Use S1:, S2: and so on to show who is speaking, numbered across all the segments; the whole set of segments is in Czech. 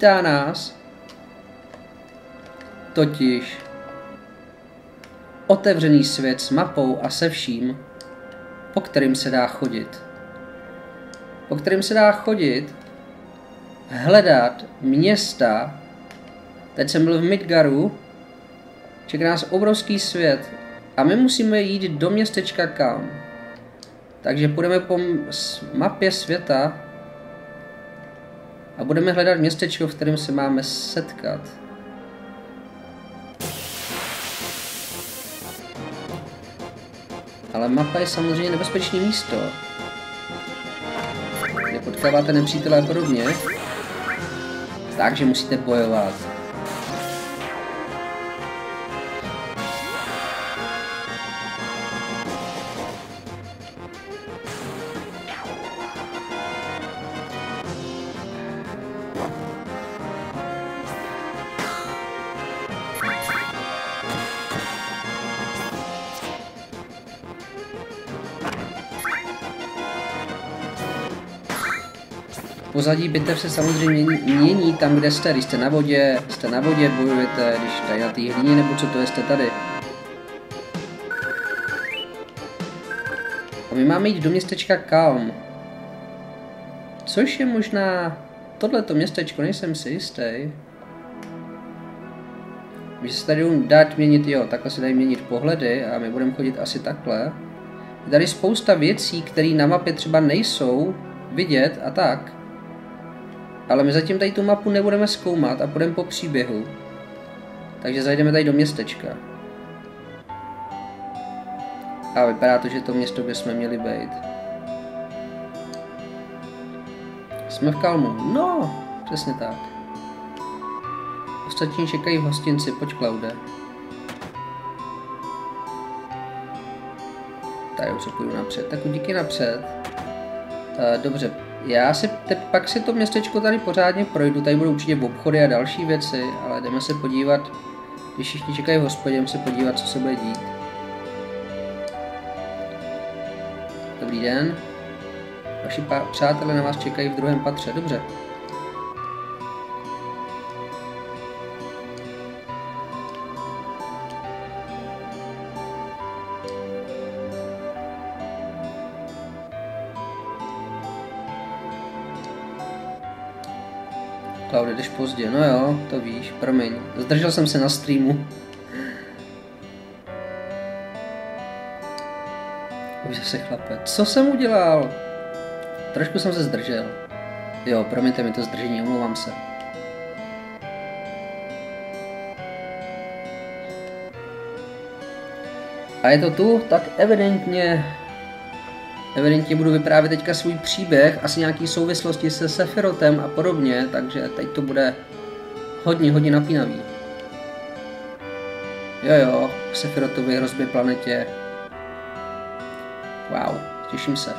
S1: vítá nás totiž otevřený svět s mapou a se vším, po kterým se dá chodit. Po kterým se dá chodit, hledat města. Teď jsem byl v Midgaru, čeká nás obrovský svět a my musíme jít do městečka Kalm. Takže půjdeme po mapě světa a budeme hledat městečko, v kterém se máme setkat. Ale mapa je samozřejmě nebezpečné místo, kde potkáváte nepřítele a podobně. Takže musíte bojovat. Pozadí bitev se samozřejmě mění tam, kde jste. Když jste na vodě, bojujete, když jste na té hlíně, nebo co to je, jste tady. A my máme jít do městečka Kalm. Což je možná tohleto městečko, nejsem si jistý. Že se tady dát měnit, jo, takhle se dají měnit pohledy a my budeme chodit asi takhle. Je tady spousta věcí, které na mapě třeba nejsou vidět a tak. Ale my zatím tady tu mapu nebudeme zkoumat a půjdeme po příběhu. Takže zajdeme tady do městečka. A vypadá to, že to město, kde jsme měli být. Jsme v Kalmu. No, přesně tak. Ostatní čekají v hostinci, pojď Klaude. Tady už se půjdu napřed. Tak díky napřed. Dobře. Pak si to městečko tady pořádně projdu, tady budou určitě obchody a další věci, ale jdeme se podívat, když všichni čekají v hospodě, jdeme se podívat, co se bude dít. Dobrý den. Vaši přátelé na vás čekají v druhém patře, dobře. Klaude, jdeš pozdě, no jo, to víš, promiň. Zdržel jsem se na streamu. Už zase chlape. Co jsem udělal? Trošku jsem se zdržel. Jo, promiňte mi to zdržení, omlouvám se. A je to tu, tak evidentně budu vyprávět teďka svůj příběh, asi nějaký souvislosti se Sephirotem a podobně, takže teď to bude hodně napínavý. Jo, Sephirotově hrozbě planetě. Wow, těším se.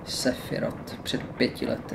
S1: Sephiroth před 5 lety.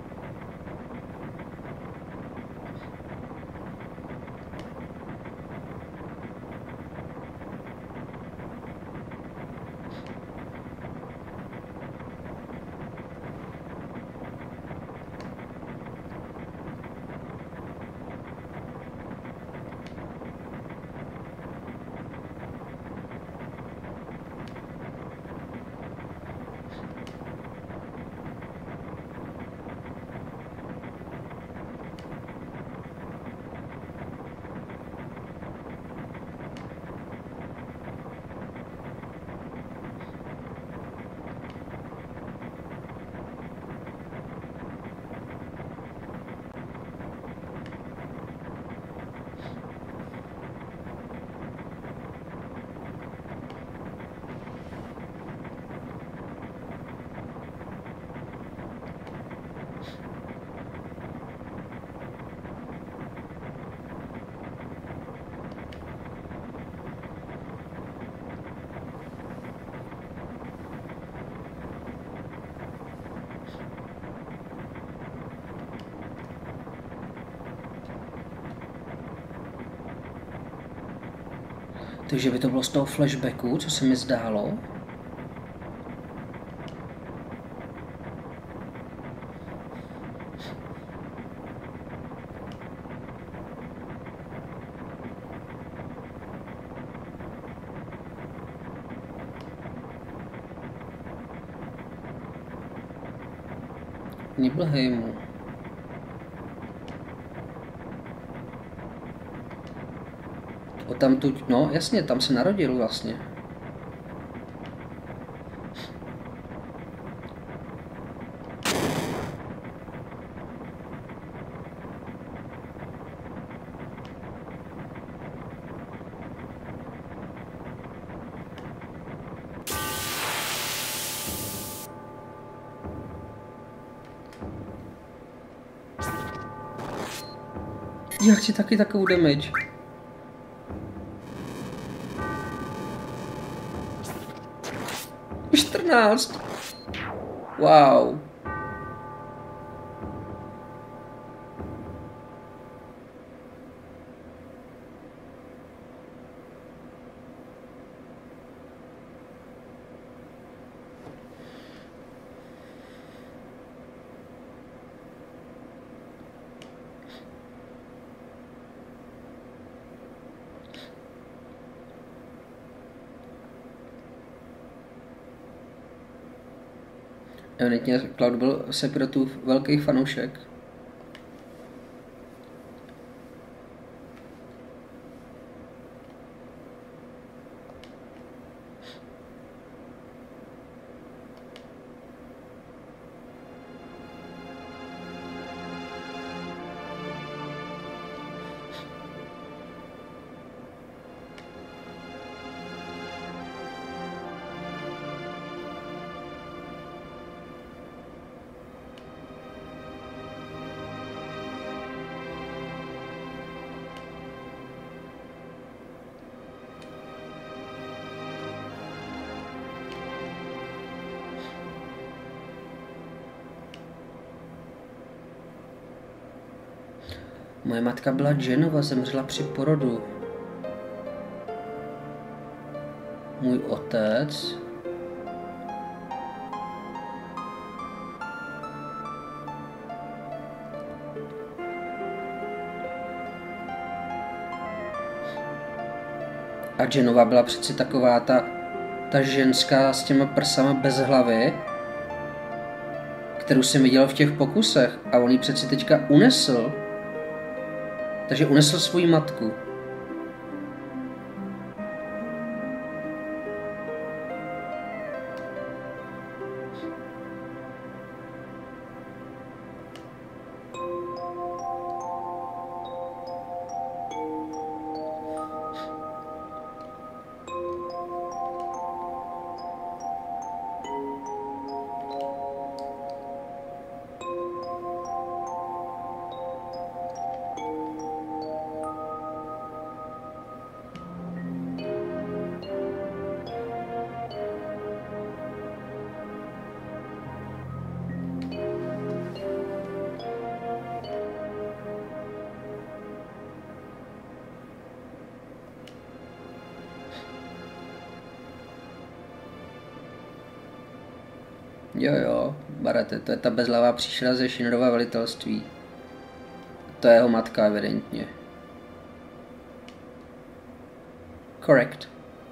S1: Takže by to bylo z toho flashbacku, co se mi zdálo. Nibelheimu. Tamtud, no jasně, tam se narodil vlastně. Já chci taky takovou damage. Wow. Evidentně Cloud byl Sephirothův velký fanoušek. Moje matka byla Jenova, zemřela při porodu. Můj otec... A Jenova byla přeci taková ta ženská s těma prsama bez hlavy, kterou jsem viděl v těch pokusech, a on ji přeci teďka unesl. Takže unesl svoji matku. Jo, Barate, to je ta bezhlavá příšera ze Shinrova velitelství. To je jeho matka, evidentně. Correct.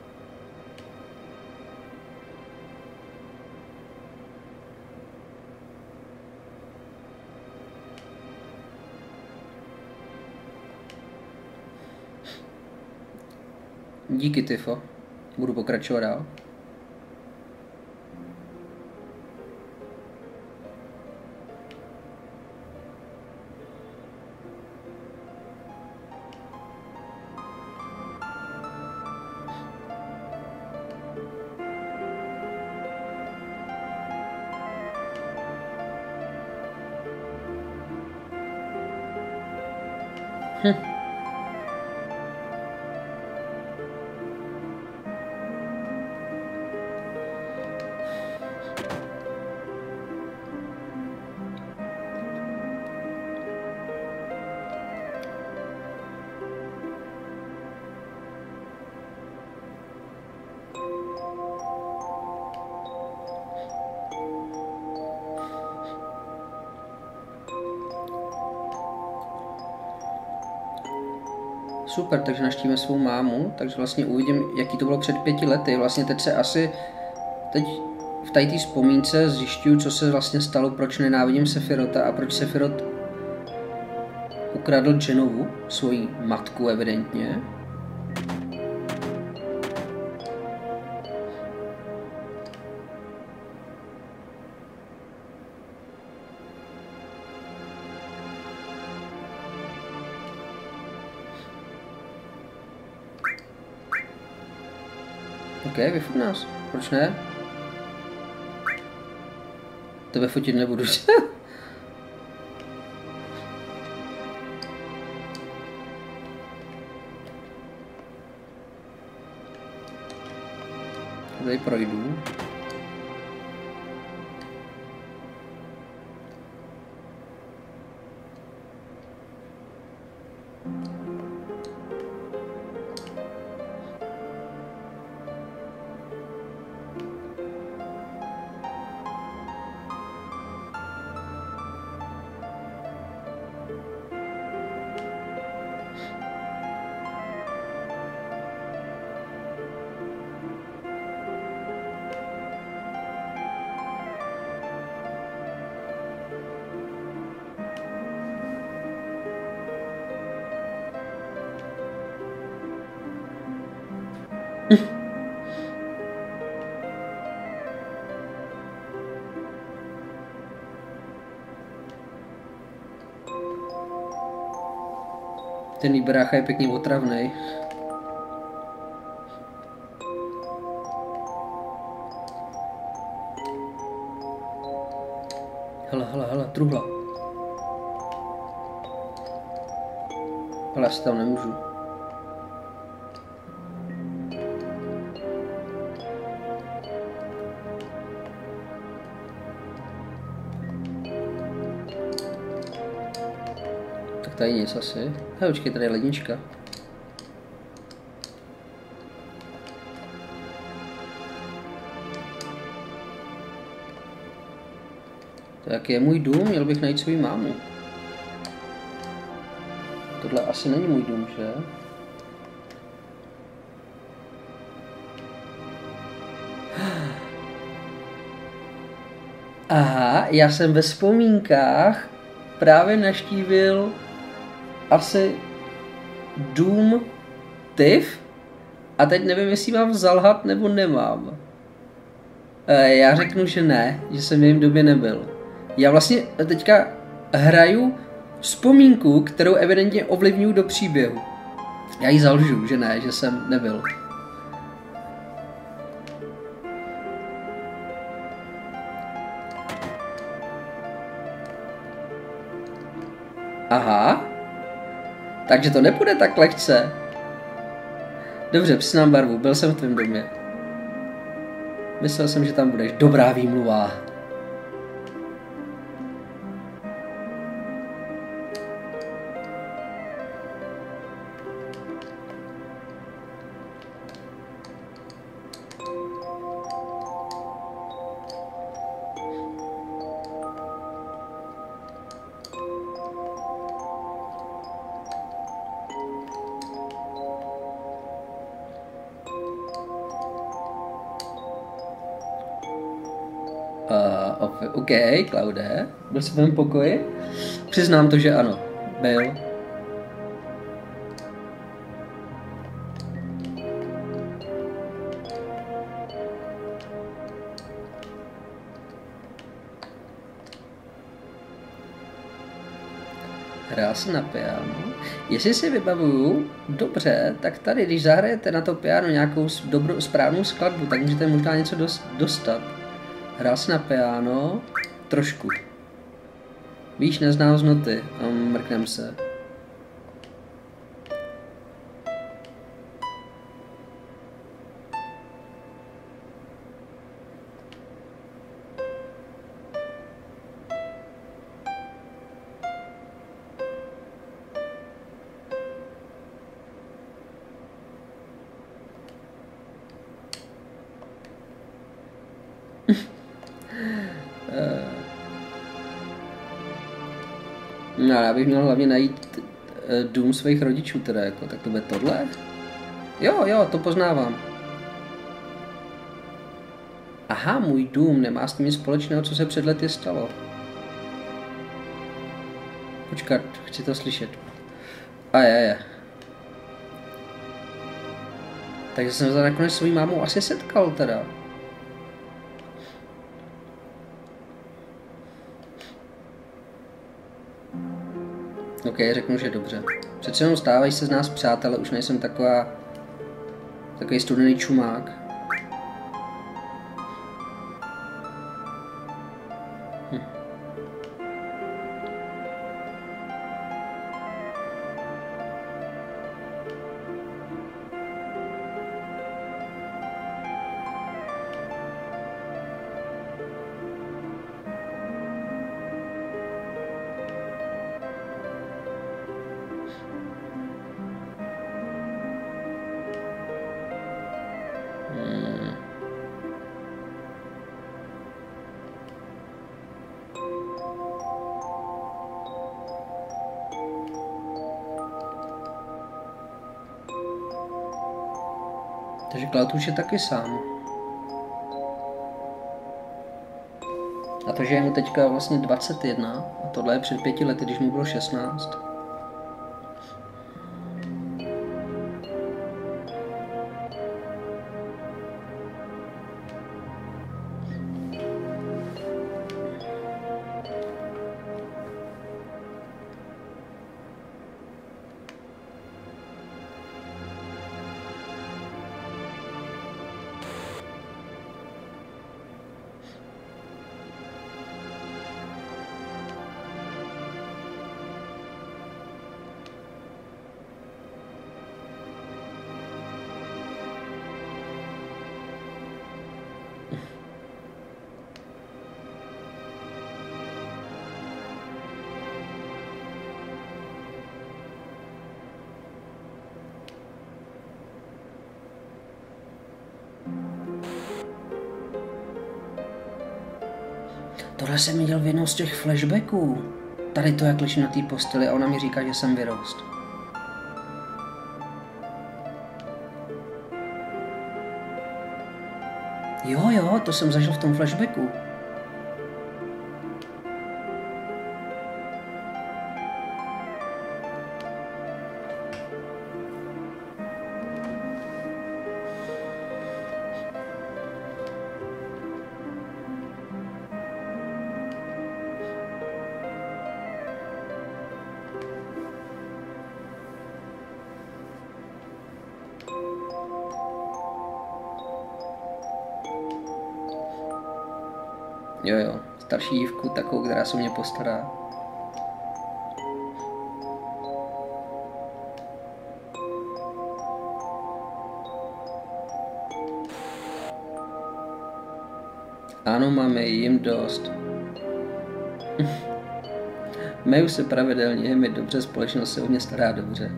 S1: Díky, Tifo. Budu pokračovat dál. Super, takže naštívíme svou mámu, takže vlastně uvidím, jaký to bylo před 5 lety. Vlastně teď v té vzpomínce zjišťuju, co se vlastně stalo, proč nenávidím Sephiroth a proč Sephiroth ukradl Jenovu, svoji matku evidentně. OK, vyfot nás. Proč ne? Tebe fotit nebudu. Tady projdu. Ten líbrácha je pěkně otravnej. Hele, truhla. Ale asi tam nemůžu. Tady nic asi. Hej, počkej, tady je lednička. Tak je můj dům, měl bych najít svou mámu. Tohle asi není můj dům, že? Aha, já jsem ve vzpomínkách právě navštívil asi dům Tiff a teď nevím, jestli mám zalhat nebo nemám. Já řeknu, že ne, že jsem v jejím době nebyl. Já vlastně teďka hraju vzpomínku, kterou evidentně ovlivňuji do příběhu. Já ji zalžu, že ne, že jsem nebyl. Aha. Takže to nepůjde tak lehce. Dobře, přiznám barvu, byl jsem v tvém domě. Myslel jsem, že tam budeš. Dobrá výmluva. OK, Klaude, byl jsi v mém pokoji? Přiznám to, že ano, byl. Hrál se na piano. Jestli si vybavuju dobře, tak tady, když zahrajete na to piano nějakou dobrou, správnou skladbu, tak můžete možná něco dostat. Hrál se na piano trošku. Víš, neznám z noty a mrknem se. No, já bych měl hlavně najít dům svých rodičů teda, jako, tak to bude tohle? Jo, to poznávám. Aha, můj dům nemá s tím nic společného, co se před lety stalo. Počkat, chci to slyšet. A je. Takže jsem se nakonec s svou mámou asi setkal teda. OK, řeknu, že dobře. Přece jenom stávají se z nás přátelé, už nejsem takový studený čumák. Takže Cloud už je taky sám. A to, že je mu teďka vlastně 21 a tohle je před 5 lety, když mu bylo 16. Tohle jsem viděl v jednom z těch flashbacků. Tady to, jak ležím na té posteli a ona mi říká, že jsem vyrost. Jo, to jsem zažil v tom flashbacku. Jo, starší dívku, takovou, která se mě postará. Ano, máme jim dost. Meju se pravidelně, je mi dobře, společnost se o mě stará dobře.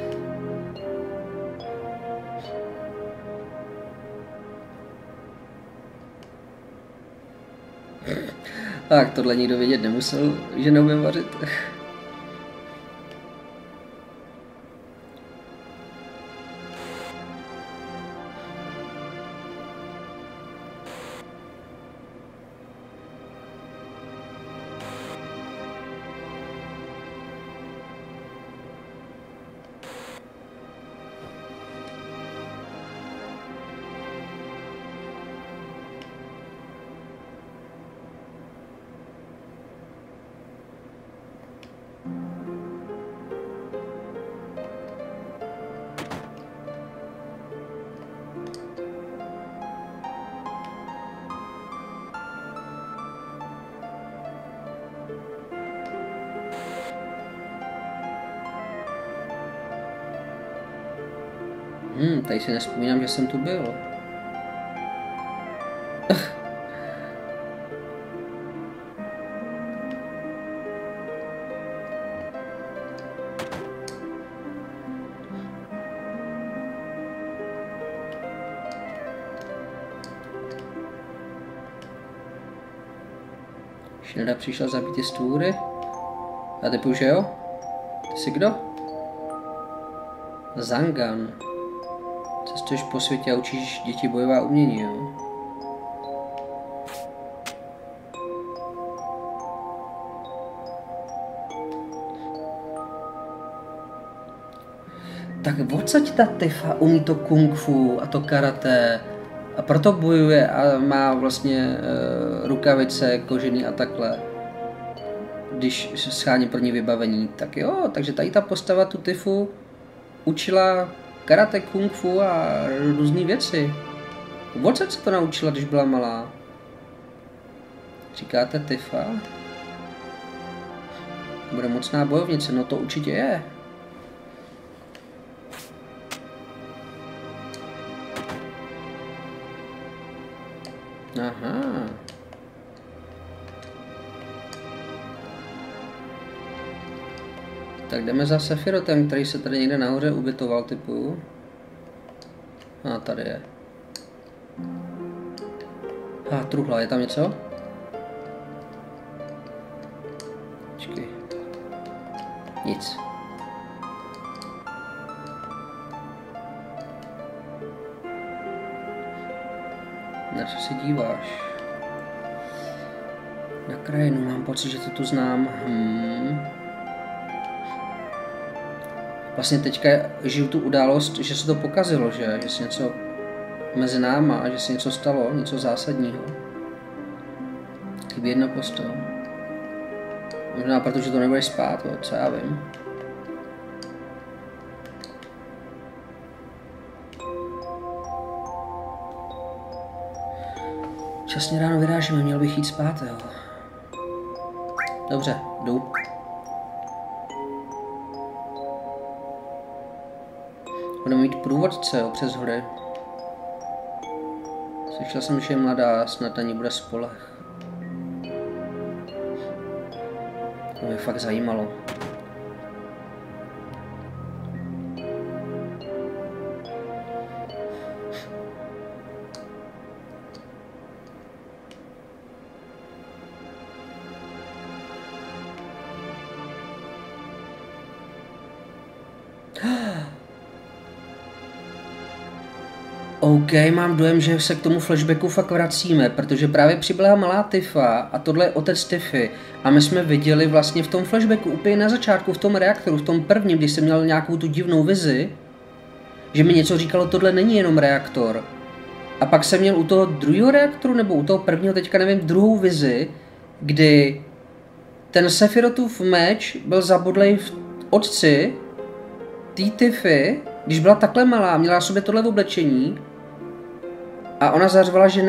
S1: Tak, tohle nikdo vědět nemusel, že neumím vařit. Tady si nespomínám, že jsem tu byl. Shinra přišla zabít ty stůry. A ty už jo? Ty jsi kdo? Zangan. Cestuješ po světě a učíš děti bojová umění, jo? Tak odsaď ta Tifa umí to kung fu a to karate a proto bojuje a má vlastně rukavice kožený a takhle. Když schání pro ní vybavení, tak jo, takže tady ta postava tu Tifu učila karate, kung fu a různé věci. Odsaď se to naučila, když byla malá. Říkáte Tifa? Bude mocná bojovnice, no to určitě je. Aha. Tak jdeme za Sephirotem, který se tady někde nahoře ubytoval, typu. A tady je. A truhla, je tam něco? Počkej. Nic. Na co se díváš? Na krajinu, mám pocit, že to tu znám. Vlastně teďka žiju tu událost, že se to pokazilo, že se něco mezi náma a že se něco stalo, něco zásadního. Chybí jedna postava. Možná protože to nebudeš spát, co já vím. Časně ráno vyrážíme, měl bych jít spát, jo. Dobře, jdu. Budeme mít průvodce, jo, přes hory. Slyšel jsem, že je mladá, snad na ní bude spoleh. To mě fakt zajímalo. OK, mám dojem, že se k tomu flashbacku fakt vracíme, protože právě přibyla malá Tifa a tohle je otec Tify. A my jsme viděli vlastně v tom flashbacku úplně na začátku, v tom reaktoru, v tom prvním, když jsem měl nějakou tu divnou vizi, že mi něco říkalo, tohle není jenom reaktor. A pak jsem měl u toho druhého reaktoru, nebo u toho prvního, teďka nevím, druhou vizi, kdy ten Sephirotův meč byl zabodlej v otci té Tify, když byla takhle malá, měla na sobě tohle v oblečení a ona zařvala, že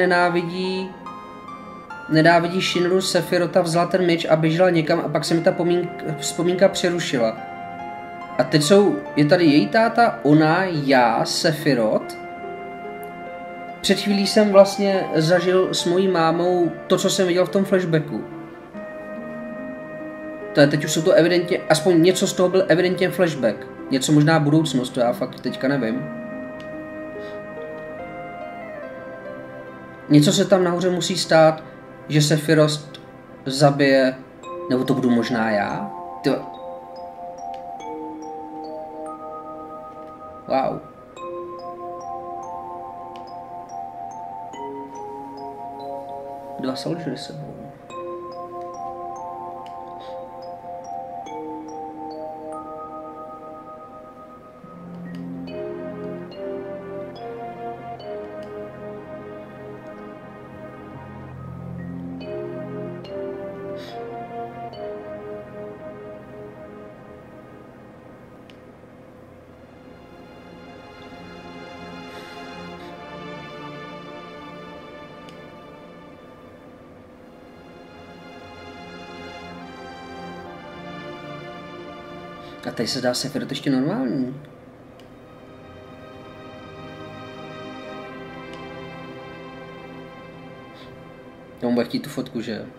S1: nenávidí Shinru Sephirota, vzala ten meč a běžela někam a pak se mi ta vzpomínka přerušila. A teď je tady její táta, ona, já, Sephiroth. Před chvílí jsem vlastně zažil s mojí mámou to, co jsem viděl v tom flashbacku. Teď už jsou to evidentně, aspoň něco z toho byl evidentně flashback. Něco možná budoucnost, to já fakt teďka nevím. Něco se tam nahoře musí stát, že Sephiroth zabije, nebo to budu možná já? Wow. Dva soldiery sebou. A tady se dá Sephiroth ještě normální. On bude chtít tu fotku, že jo?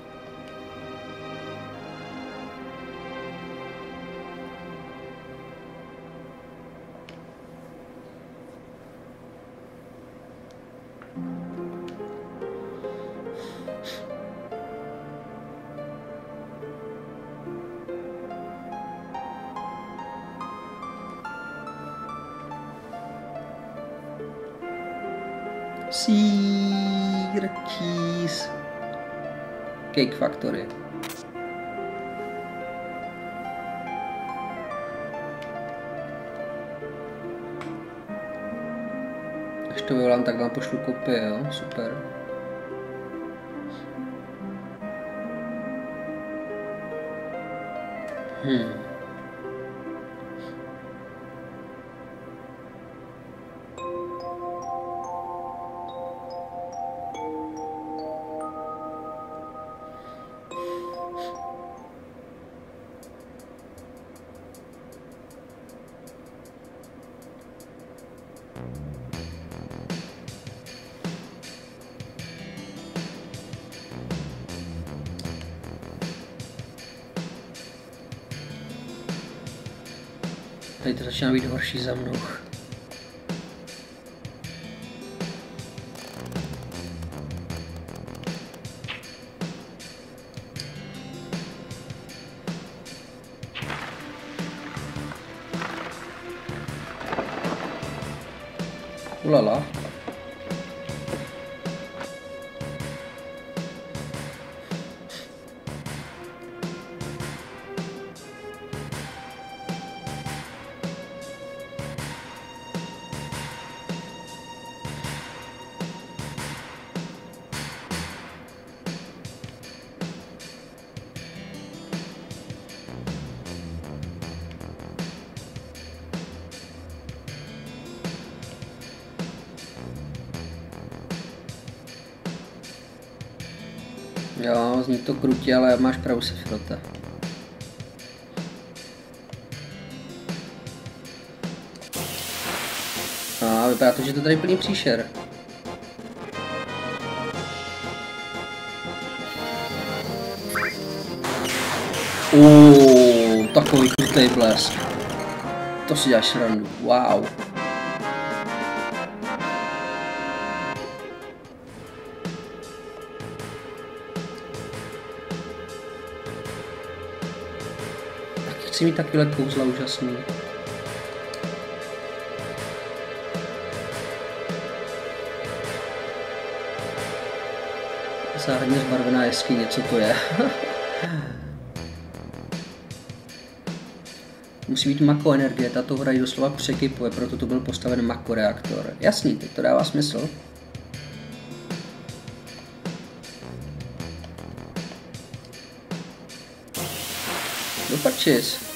S1: Sír, cheese, Cake Factory. Až to vyvolám, tak vám pošlu kopie, jo? Super. Tady to začíná být horší za mnou. Ulala. Jo, zní to krutě, ale máš pravdu, Sephirote. A vypadá to, že to tady plný příšer. Takový krutej blesk. To si děláš srandu, wow. Chci mít takovýhle kouzla úžasný. Záhadně zbarvená jeskyně, co to je? Musí být mako energie, tato hra ji doslova překypuje, proto tu byl postaven mako reaktor. Jasný, teď to dává smysl. Doprčis.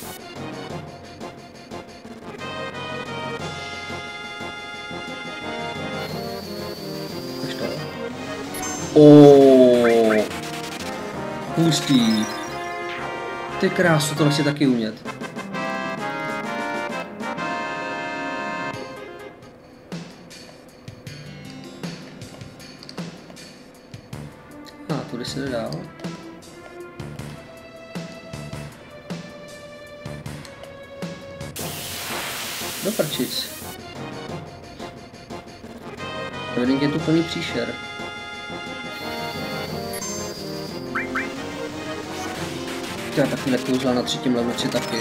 S1: Hustý. Ty krásu, tohle si taky umět. Tudy se jde dál. Do prčic. Evidentně je tu plný příšer. Já taky nekouzla na 3. levelu taky.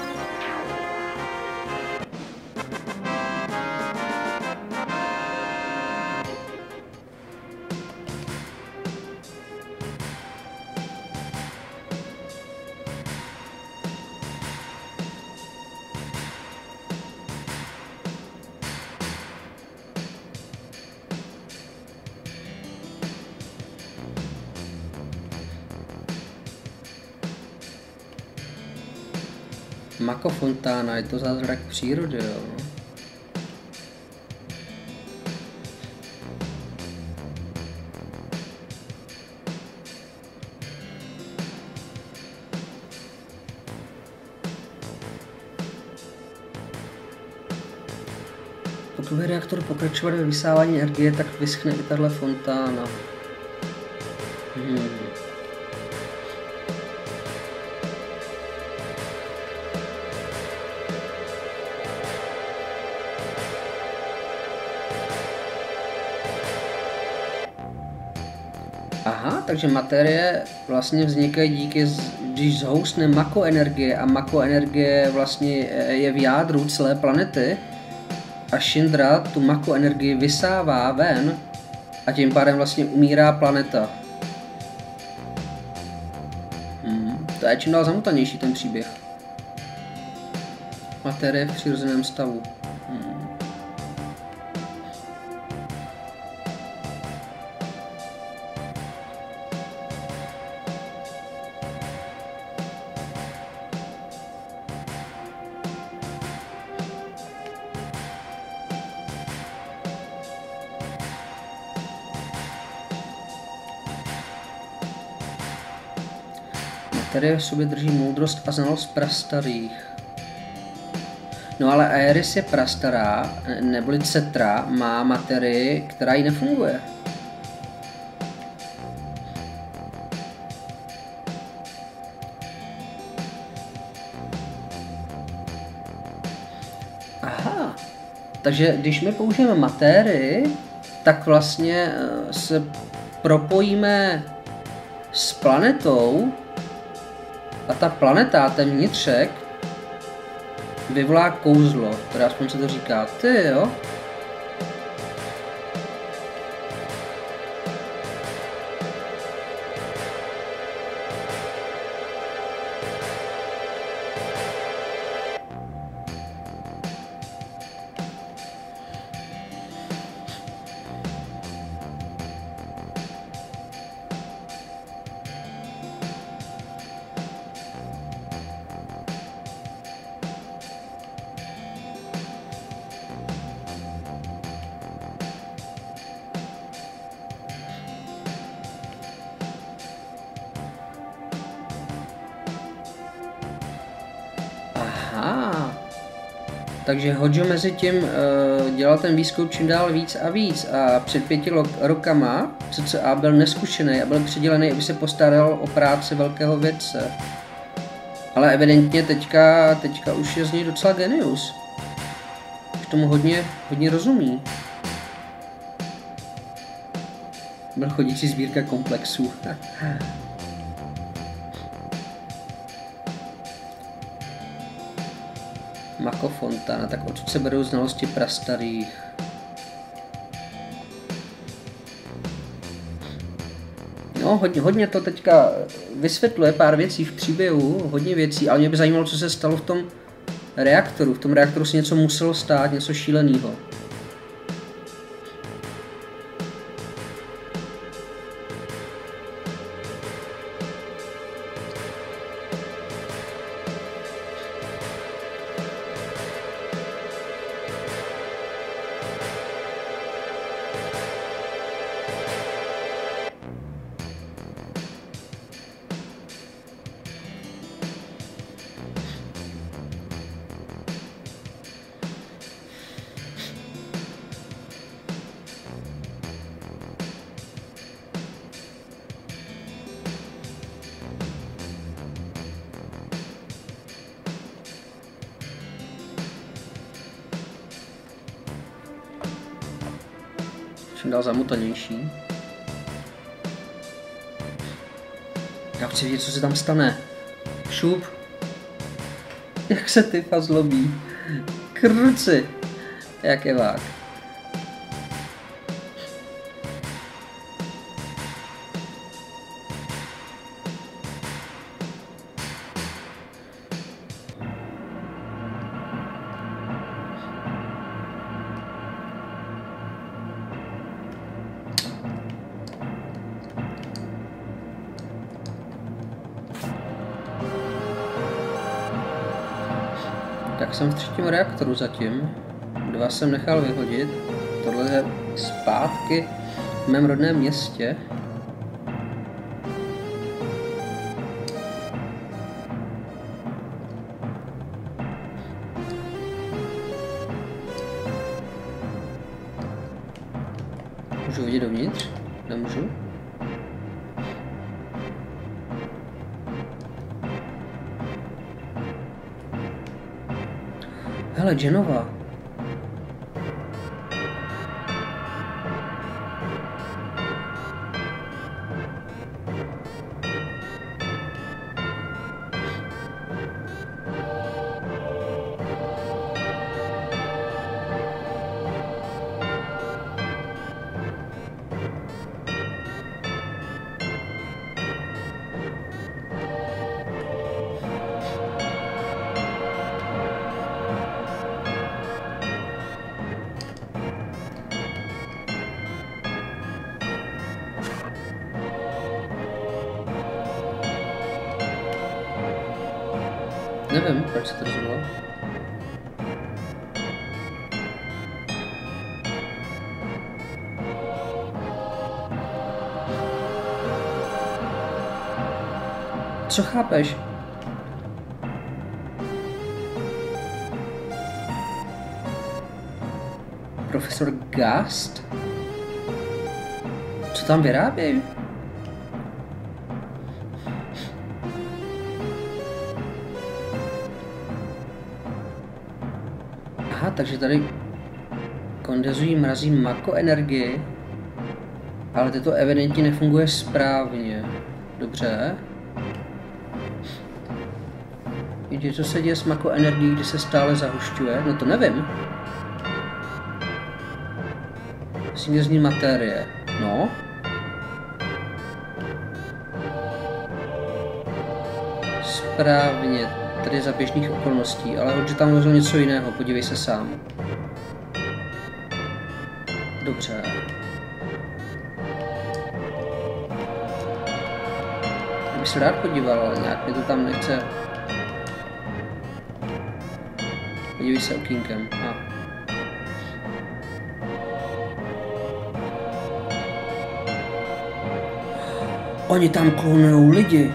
S1: Mako fontána, je to zázrak přírody, jo. Pokud bude reaktor pokračovat ve vysávání energie, tak vyschne i tahle fontána. takže materie vlastně vznikají díky, když zhoustne makoenergie a makoenergie vlastně je v jádru celé planety a Shinra tu makoenergii vysává ven a tím pádem vlastně umírá planeta. To je čím dál zamotanější ten příběh. Materie v přirozeném stavu. Materie v sobě drží moudrost a znalost prastarých. No ale Aeris je prastará, neboli Cetra má materii, která jí nefunguje. Aha, takže když my použijeme materii, tak vlastně se propojíme s planetou a ta planeta, ten vnitřek, vyvolá kouzlo, které aspoň se to říká. Ty jo? Takže Hojo mezi tím dělal ten výzkum čím dál víc a víc a před 5 rokama cca byl neskušený a byl přidělený, aby se postaral o práci velkého vědce. Ale evidentně teďka už je z něj docela genius. Už tomu hodně rozumí. Byl chodící sbírka komplexů. Makofontana, tak odsud se berou znalosti prastarých. No, hodně to teďka vysvětluje pár věcí v příběhu, hodně věcí, ale mě by zajímalo, co se stalo v tom reaktoru. V tom reaktoru se něco muselo stát, něco šíleného. Čím dál zamotanější. Já chci vidět, co se tam stane. Šup. Jak se Tifa zlobí. Kruci. Jak je vák. Tak jsem v 3. reaktoru zatím. 2 jsem nechal vyhodit. Tohle je zpátky v mém rodném městě. Můžu vidět dovnitř? Nemůžu? Hele, Genova. Nevím, proč se to rozhodlo. Co chápeš? Profesor Gast? Co tam vyrábějí? Aha, takže tady kondenzují, mrazí makoenergii, ale to evidentně nefunguje správně. Dobře. Víte, co se děje s makoenergií, když se stále zahušťuje? No to nevím. Směrní materie. No. Správně. Tady za běžných okolností, ale hodně tam rozhodl něco jiného. Podívej se sám. Dobře. Já bych se rád podíval, ale nějak mě to tam nechce. Podívej se okýnkem. Oni tam klonujou lidi.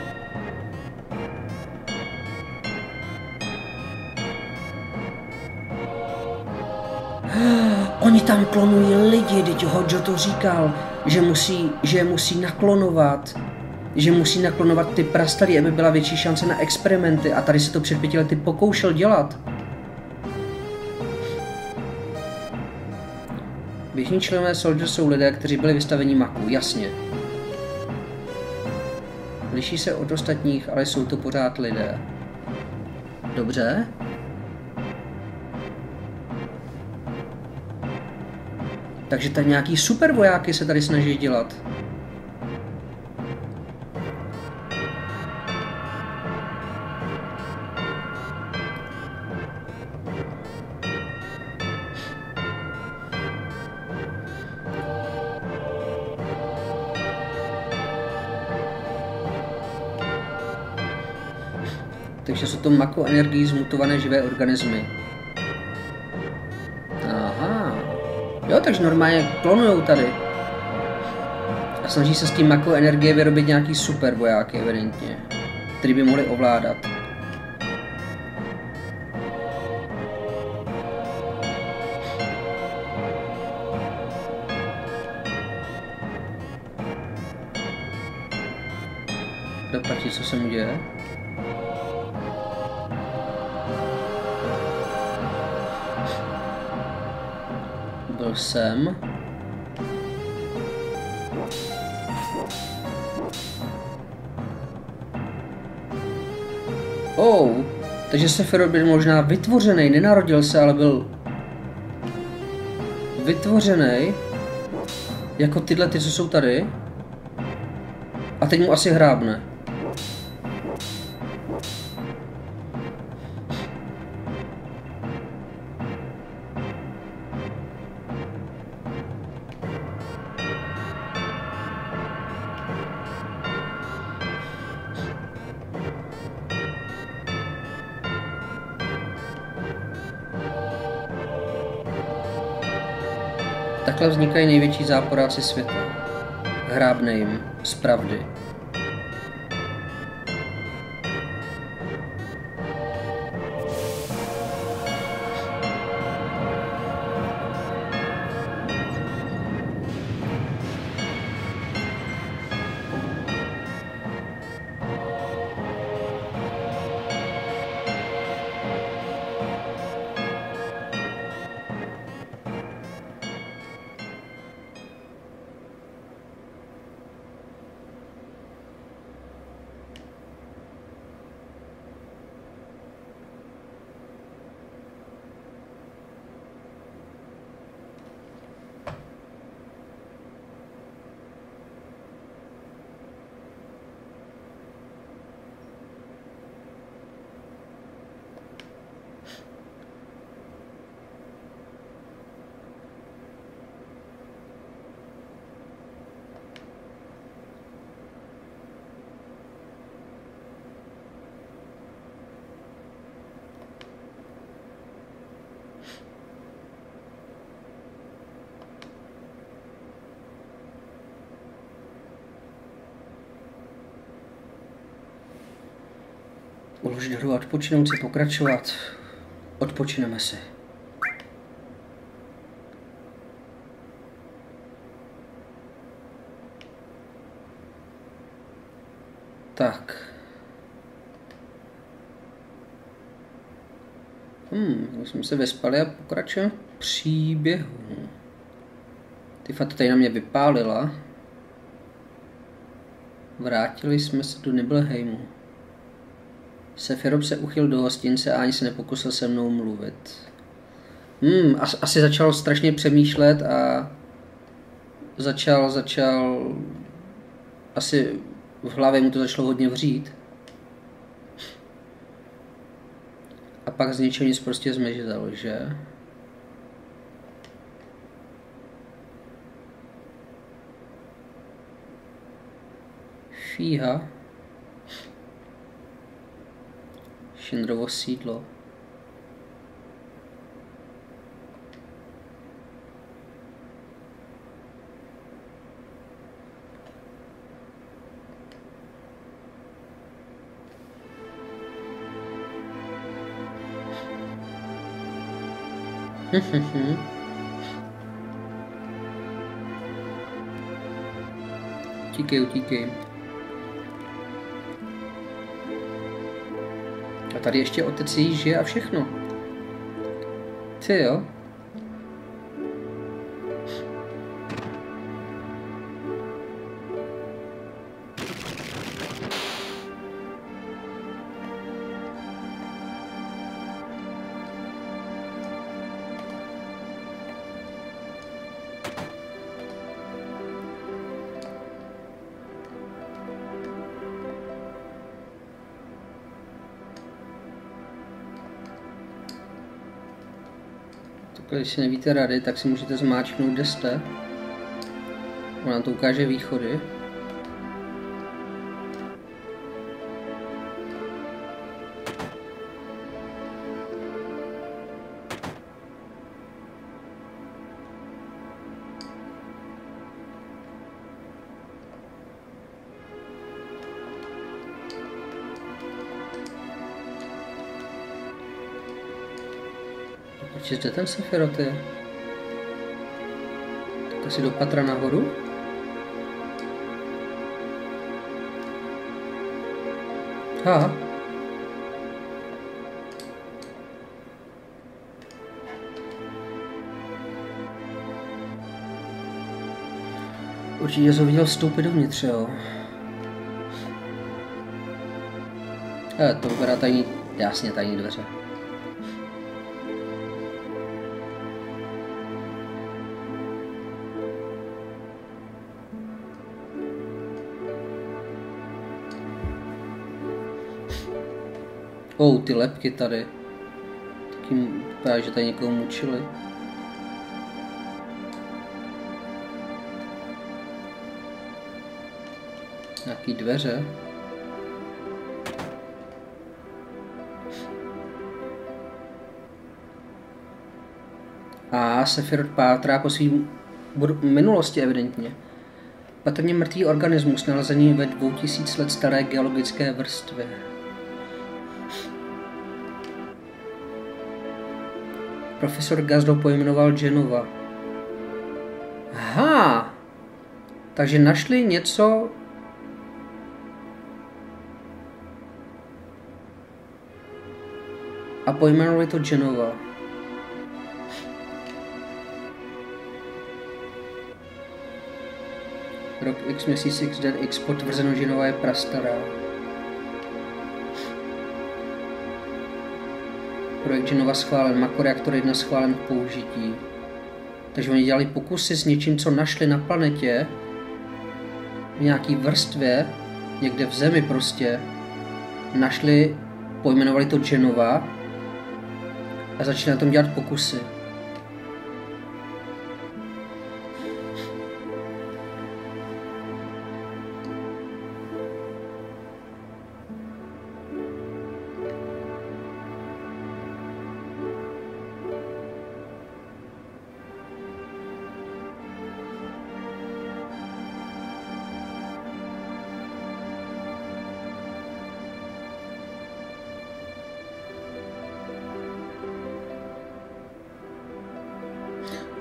S1: Oni tam klonují lidi, teď Hodjo to říkal, že je musí naklonovat. Že musí naklonovat ty prastarý, aby byla větší šance na experimenty. A tady se to před 5 lety pokoušel dělat. Běžní členové Soldier jsou lidé, kteří byli vystaveni maku, jasně. Liší se od ostatních, ale jsou to pořád lidé. Dobře. Takže tady nějaký super vojáky se tady snaží dělat. Takže jsou to makoenergií zmutované živé organismy. Aha. Jo, takže normálně klonujou tady. A snaží se s tím makoenergie vyrobit nějaký super vojáky, evidentně. Který by mohli ovládat. Doprati, co se mu děje? Byl jsem. Takže Sephiroth byl možná vytvořený, nenarodil se, ale byl vytvořený jako tyhle, co jsou tady. A teď mu asi hrábne. Takhle vznikají největší záporáci světa. Hrábne jim z pravdy. Uložit hru a odpočinout si, pokračovat. Odpočineme si. Tak. Jsme se vyspali a pokračujeme v příběhu. Tifa to tady na mě vypálila. Vrátili jsme se do Nibelheimu. Sephiroth se uchyl do hostince a ani se nepokusil se mnou mluvit. Asi začal strašně přemýšlet a začal asi v hlavě mu to začalo hodně vřít. A pak z ničeho nic prostě zmizel, že? Fíha. Shinrovo sídlo. Utíkej. A tady ještě otec jí žije a všechno. Ty jo. Když si nevíte rady, tak si můžete zmáčknout, kde jste. Ona to ukáže východy. Proč ten Sephiroth je? Tak asi do patra nahoru? Ha. Určitě jsem viděl vstoupit dovnitř, jo. To vypadá tajný, jasně tajný dveře. Ty lebky tady. Taky vypadá, že tady někoho mučili. Nějaký dveře. A Sephiroth pátrá po svým minulosti evidentně. Patrně mrtvý organismus nalezený ve 2000 let staré geologické vrstvě. Profesor Gazdo pojmenoval Genova. Aha! Takže našli něco... A pojmenovali to Genova. Rok X, měsíc X, den X, potvrzeno Genova je prastará. Projekt Genova schválen, Makoreaktor 1 schválen k použití. Takže oni dělali pokusy s něčím, co našli na planetě, v nějaký vrstvě, někde v zemi prostě, našli, pojmenovali to Genova a začali na tom dělat pokusy.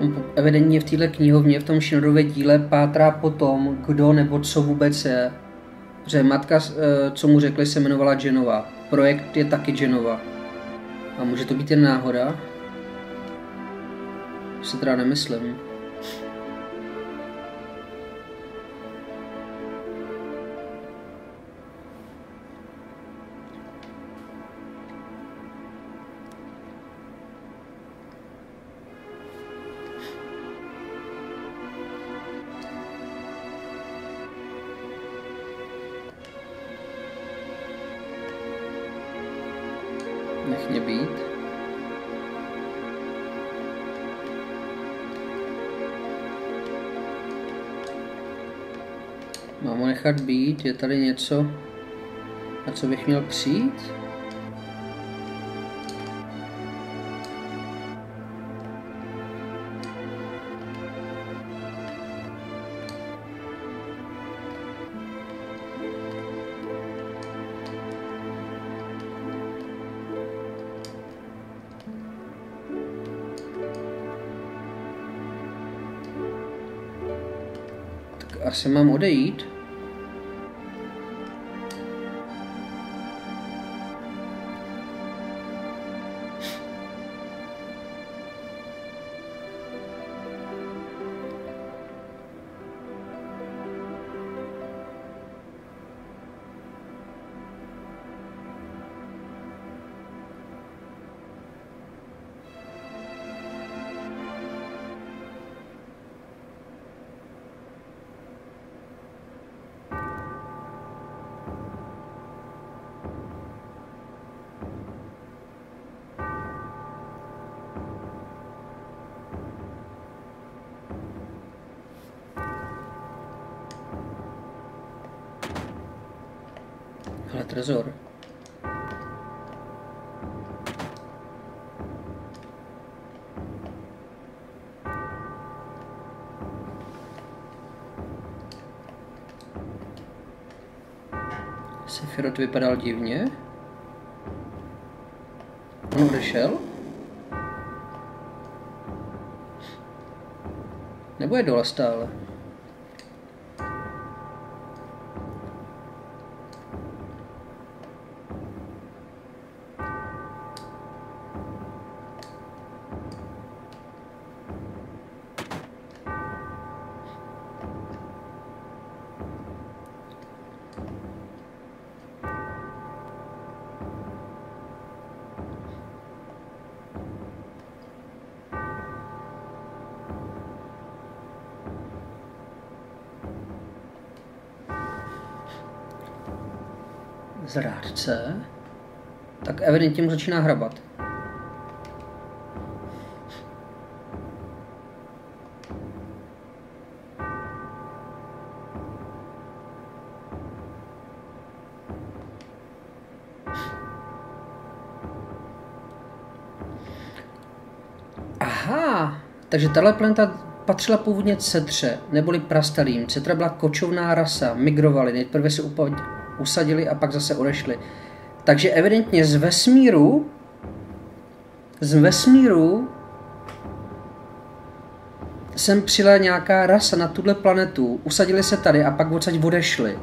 S1: On evidentně v této knihovně, v tom Schindlerově díle pátrá po tom, kdo nebo co vůbec je. Protože matka, co mu řekli, se jmenovala Genova. Projekt je taky Genova. A může to být jen náhoda? Si teda nemyslím. Nech mě být. Mám ho nechat být? Je tady něco, na co bych měl přijít? Asi mám odejít. Ale trezor. Sefirot vypadal divně. On odešel? Nebo je dole stále? Zrádce? Tak evidentně mu začíná hrabat. Aha, takže tahle planeta patřila původně Cetře, neboli prastarým. Cetra byla kočovná rasa, migrovali, nejprve se usadili a pak zase odešli. Takže evidentně z vesmíru sem přijela nějaká rasa na tuhle planetu, usadili se tady a pak odsaď odešli.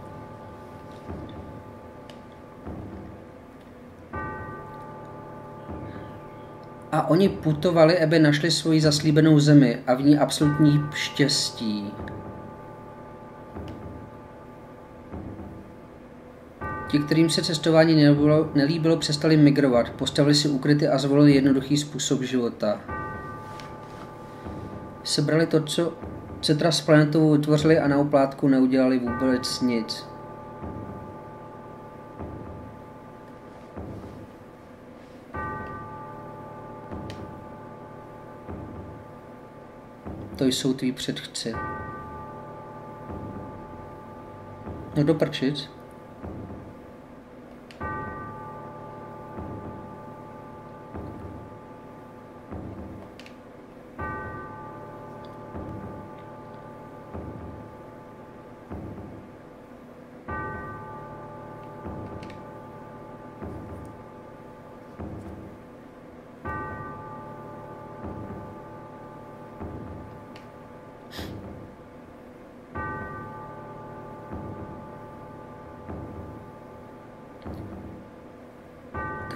S1: A oni putovali, aby našli svoji zaslíbenou zemi a v ní absolutní štěstí. Ti, kterým se cestování nelíbilo, přestali migrovat, postavili si úkryty a zvolili jednoduchý způsob života. Sebrali to, co Cetra s planetou vytvořili a na oplátku neudělali vůbec nic. To jsou tví předchci. No do prčic.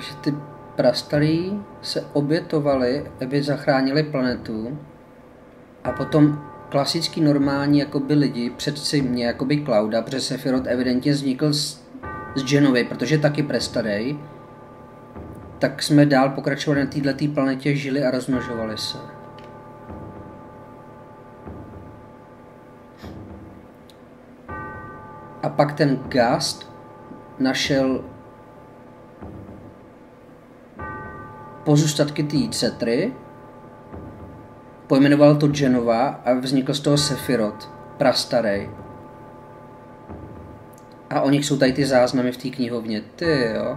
S1: Takže ty prastarý se obětovali, aby zachránili planetu a potom klasický normální jakoby lidi, předci mě jakoby Clouda, protože Sephiroth evidentně vznikl z Genovy, protože taky prestarej, tak jsme dál pokračovali na této planetě, žili a rozmnožovali se. A pak ten Gast našel pozůstatky té Cetry, pojmenoval to Genova a vznikl z toho Sephiroth, prastarej. A o nich jsou tady ty záznamy v té knihovně. Ty jo.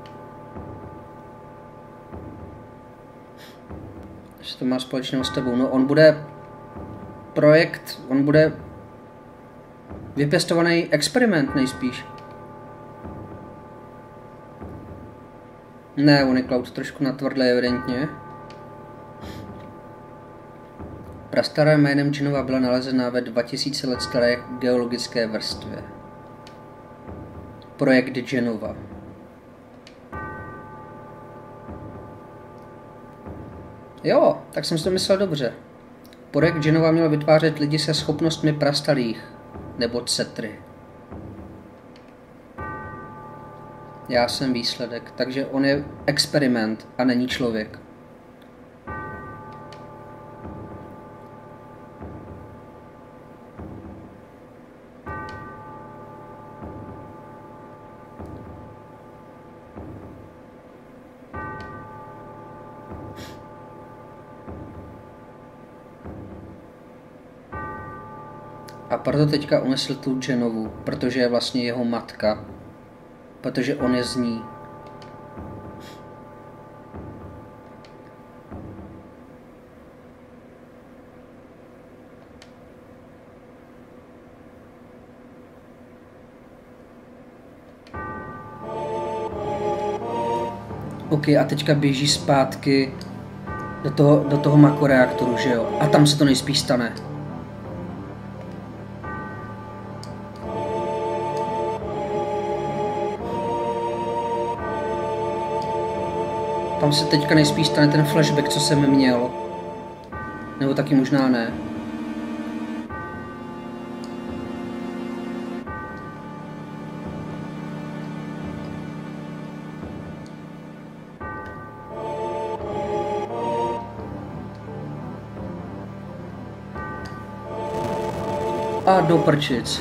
S1: Co to má společného s tebou? No on bude vypěstovaný experiment nejspíš. Ne, on je Cloud trošku natvrdlý evidentně. Prastará jménem Genova byla nalezená ve 2000 let staré geologické vrstvě. Projekt Genova. Jo, tak jsem si to myslel dobře. Projekt Genova měl vytvářet lidi se schopnostmi prastarých, nebo Cetry. Já jsem výsledek, takže on je experiment a není člověk. A proto teďka unesl tu Genovu, protože je vlastně jeho matka. Protože on je z ní. OK, a teďka běží zpátky do toho makoreaktoru, že jo? A tam se to nejspíš stane. Tam se teďka nejspíš stane ten flashback, co jsem měl. Nebo taky možná ne. A do prčic.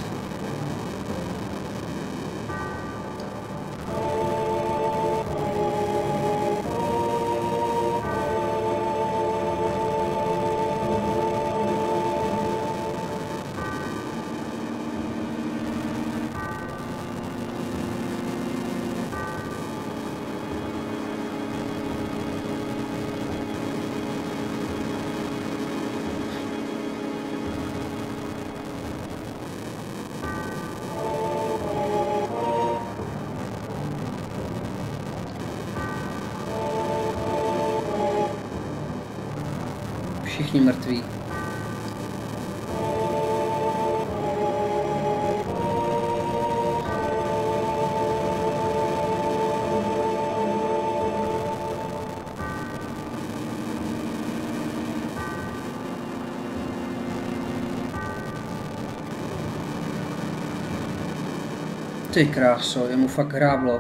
S1: Všichni mrtví. Ty kráso, je mu fakt hráblo.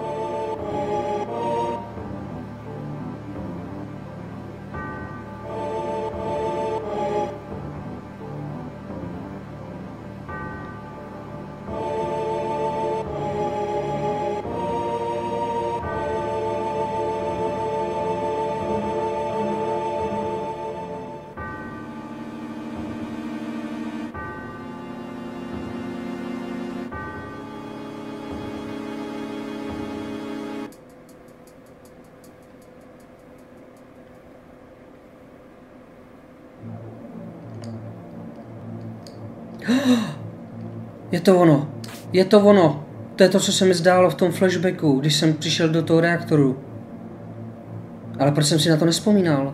S1: Je to ono. Je to ono. To je to, co se mi zdálo v tom flashbacku, když jsem přišel do toho reaktoru. Ale proč jsem si na to nespomínal?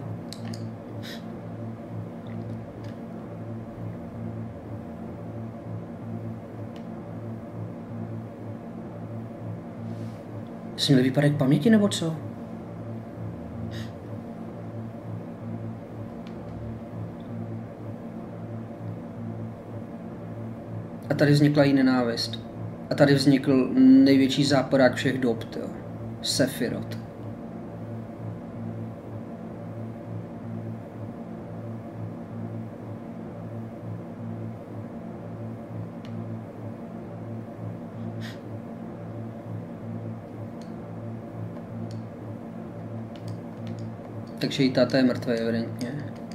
S1: Jsi měl výpadek paměti nebo co? A tady vznikla jí nenávist. A tady vznikl největší záporák všech dob, jo. Sephiroth. Takže jí táta je mrtvý, evidentně.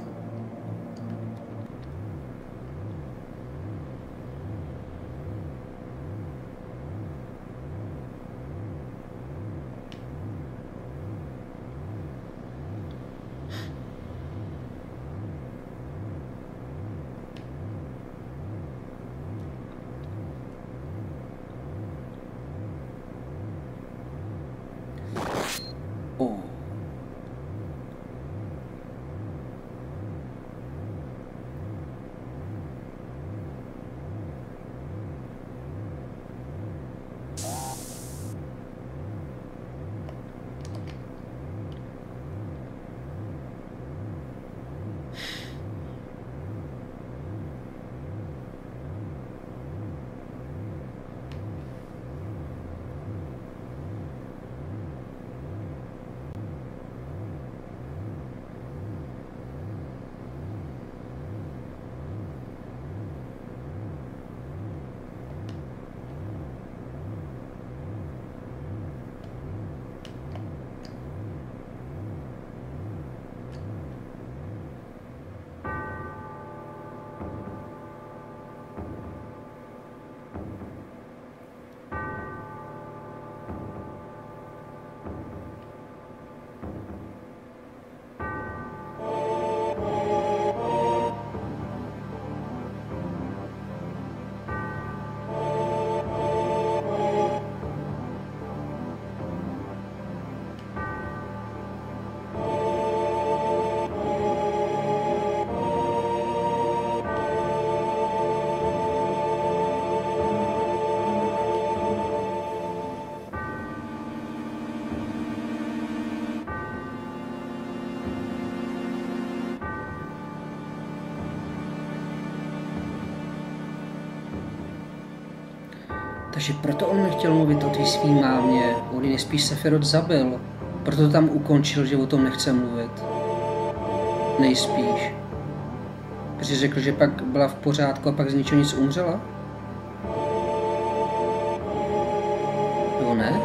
S1: Takže proto on nechtěl mluvit o té svý mámě, on ji nejspíš Sephiroth zabil. Proto to tam ukončil, že o tom nechce mluvit. Nejspíš. Protože řekl, že pak byla v pořádku a pak z ničeho nic umřela? Nebo ne?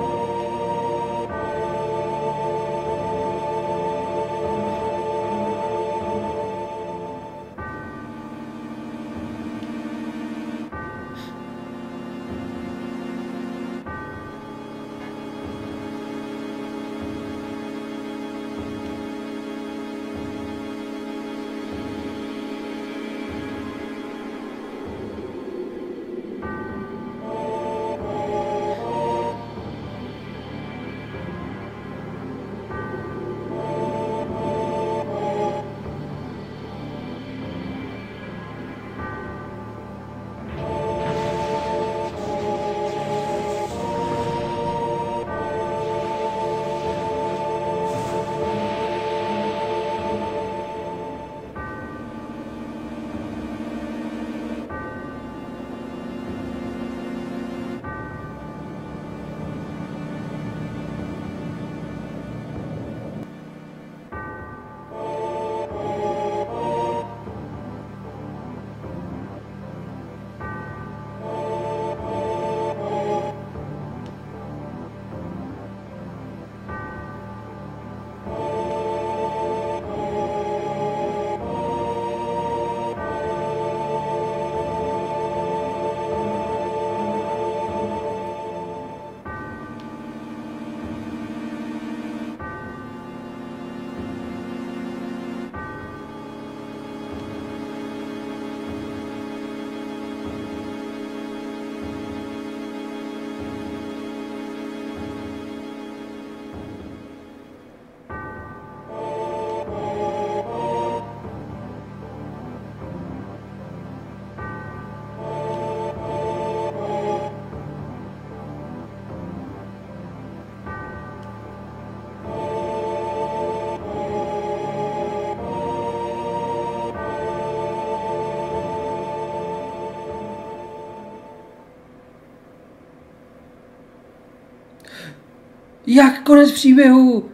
S1: Jak konec příběhu?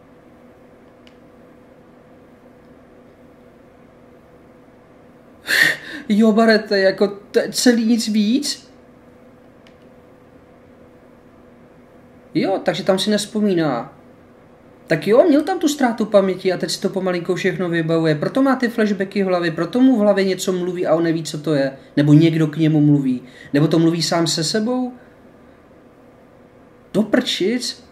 S1: Jo, Barete, jako celý nic víc? Jo, takže tam si nevzpomíná. Tak jo, měl tam tu ztrátu paměti a teď si to pomalinko všechno vybavuje. Proto má ty flashbacky v hlavě, proto mu v hlavě něco mluví a on neví, co to je. Nebo někdo k němu mluví. Nebo to mluví sám se sebou. Do prčic.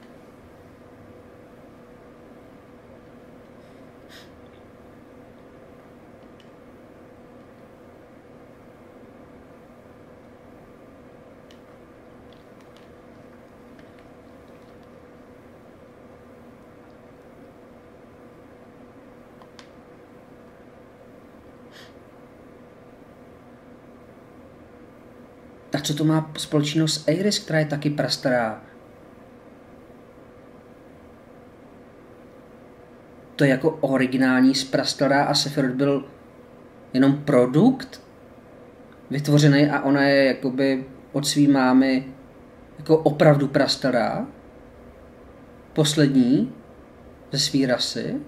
S1: A co to má společného s Iris, která je taky prastará? To je jako originální z prastará a Sephiroth byl jenom produkt vytvořený a ona je jakoby od svý mámy jako opravdu prastará. Poslední ze svý rasy.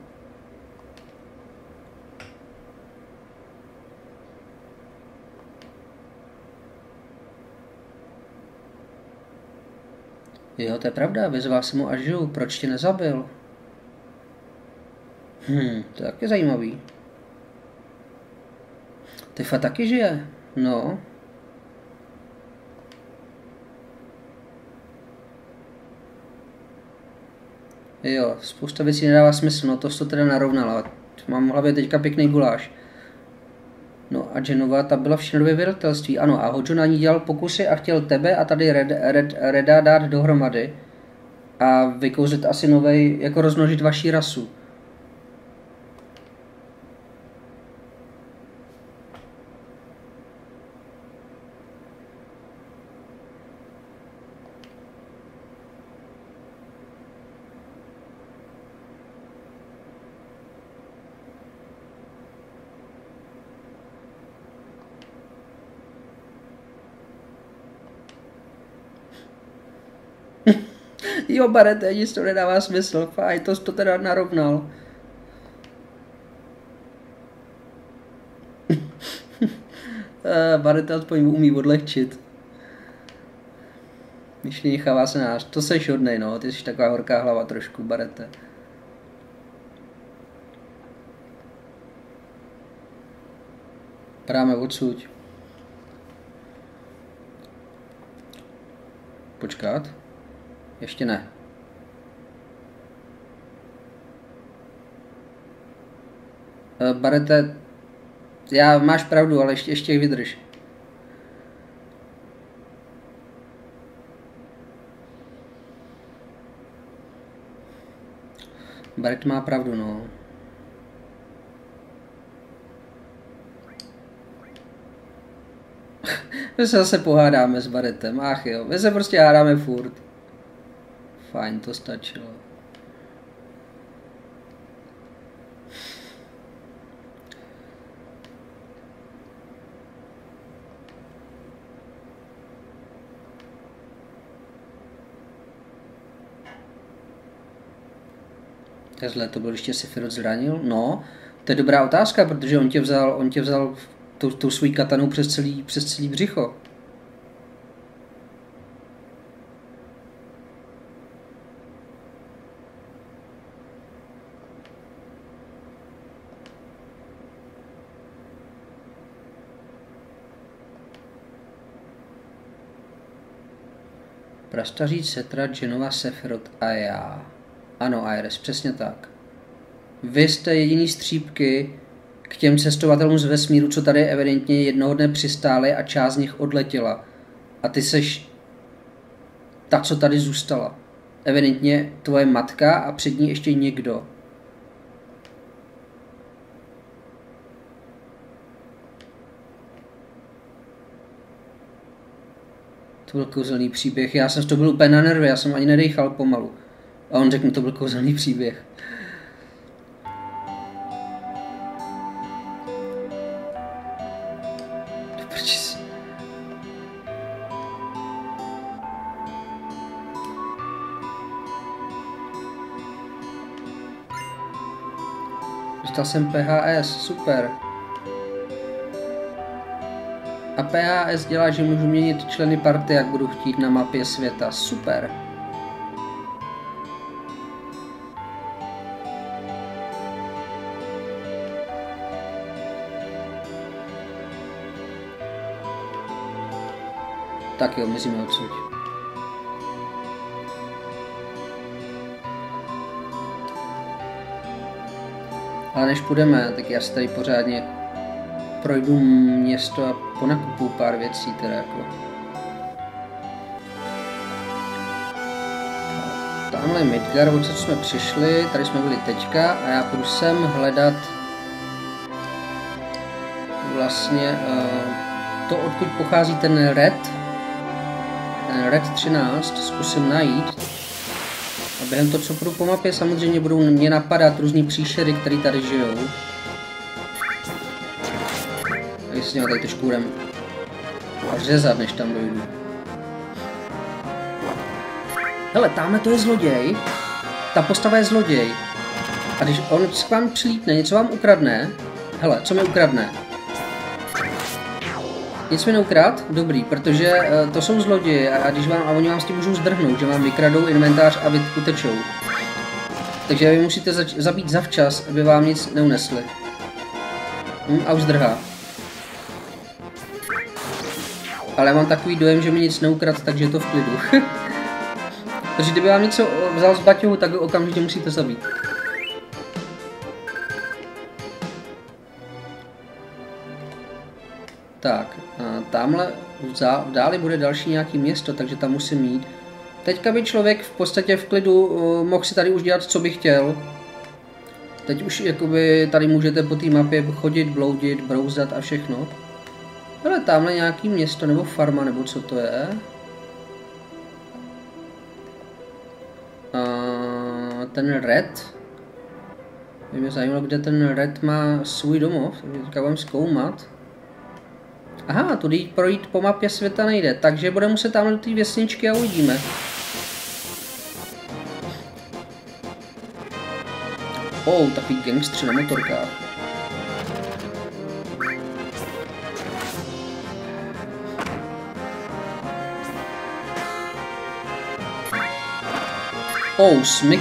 S1: Jo, to je pravda, vyzval jsem mu až žiju, proč tě nezabil? To je taky zajímavý. Tifa taky žije, no. Jo, spousta věcí nedává smysl, no to jsi to teda narovnala. Mám v hlavě teďka pěkný guláš. No a Jenova, ta byla v Shinorově vydavatelství, ano, a Hojo na ní dělal pokusy a chtěl tebe a tady Reda dát dohromady a vykouzlit asi novej, jako rozmnožit vaši rasu. Jo, Barete, nic to nedává smysl, fajn, to teda narovnal. Barete aspoň umí odlehčit. Myšlení chává se náš, to seš hodnej, no, ty jsi taková horká hlava trošku, Barete. Práme odsuť. Počkat. Ještě ne. Barete, já máš pravdu, ale ještě vydrž. Baret má pravdu, no. My se zase pohádáme s Baretem, ach jo, my se prostě hádáme furt. Fajn, to stačilo. Takhle to bylo, když tě Sephiroth zranil? No, to je dobrá otázka, protože on tě vzal tou svou katanou přes celý břicho. Prastaříc, Cetra, Jenova, Sephiroth a já. Ano, Iris, přesně tak. Vy jste jediný střípky k těm cestovatelům z vesmíru, co tady evidentně jednoho dne přistáli a část z nich odletěla. A ty seš ta, co tady zůstala. Evidentně tvoje matka a před ní ještě někdo. To byl kouzelný příběh. Já jsem to byl úplně na nervy, já jsem ani nedejchal pomalu. A on řekl, to byl kouzelný příběh. Dostal jsem PHS, super. A PHS dělá, že můžu měnit členy party, jak budu chtít na mapě světa, super. Tak jo, mizíme odsud. Ale než půjdeme, tak já si tady pořádně projdu město a ponakupuju pár věcí teda jako. Tamhle je Midgar, odsud jsme přišli, tady jsme byli teďka a já půjdu sem hledat vlastně to, odkud pochází ten Red 13, zkusím najít. A během toho, co půjdu po mapě, samozřejmě budou mě napadat různý příšery, které tady žijou. A jestli tady trošku budem řezat, než tam dojdu. Hele, tamhle to je zloděj. Ta postava je zloděj. A když on k vám přilítne, něco vám ukradne. Hele, co mi ukradne? Nic mi neukrad? Dobrý, protože to jsou zloději a oni vám s tím můžou zdrhnout, že vám vykradou inventář a utečou. Takže vy musíte zabít zavčas, aby vám nic neunesli. A už zdrhá. Ale já mám takový dojem, že mi nic neukrad, takže je to v klidu. Takže kdyby vám něco vzal z baťohu, tak ho okamžitě musíte zabít. Tak, tamhle v dáli bude další nějaký město, takže tam musím jít. Teďka by člověk v podstatě v klidu mohl si tady už dělat, co by chtěl. Teď už jakoby tady můžete po té mapě chodit, bloudit, brouzdat a všechno. Ale tamhle nějaký město nebo farma, nebo co to je. Ten Red. Mě zajímalo, kde ten Red má svůj domov, takže teďka budeme zkoumat. Aha, tudy projít po mapě světa nejde, takže budeme muset tamhle do té vesničky a uvidíme. Takový gangstři na motorkách. Smyk.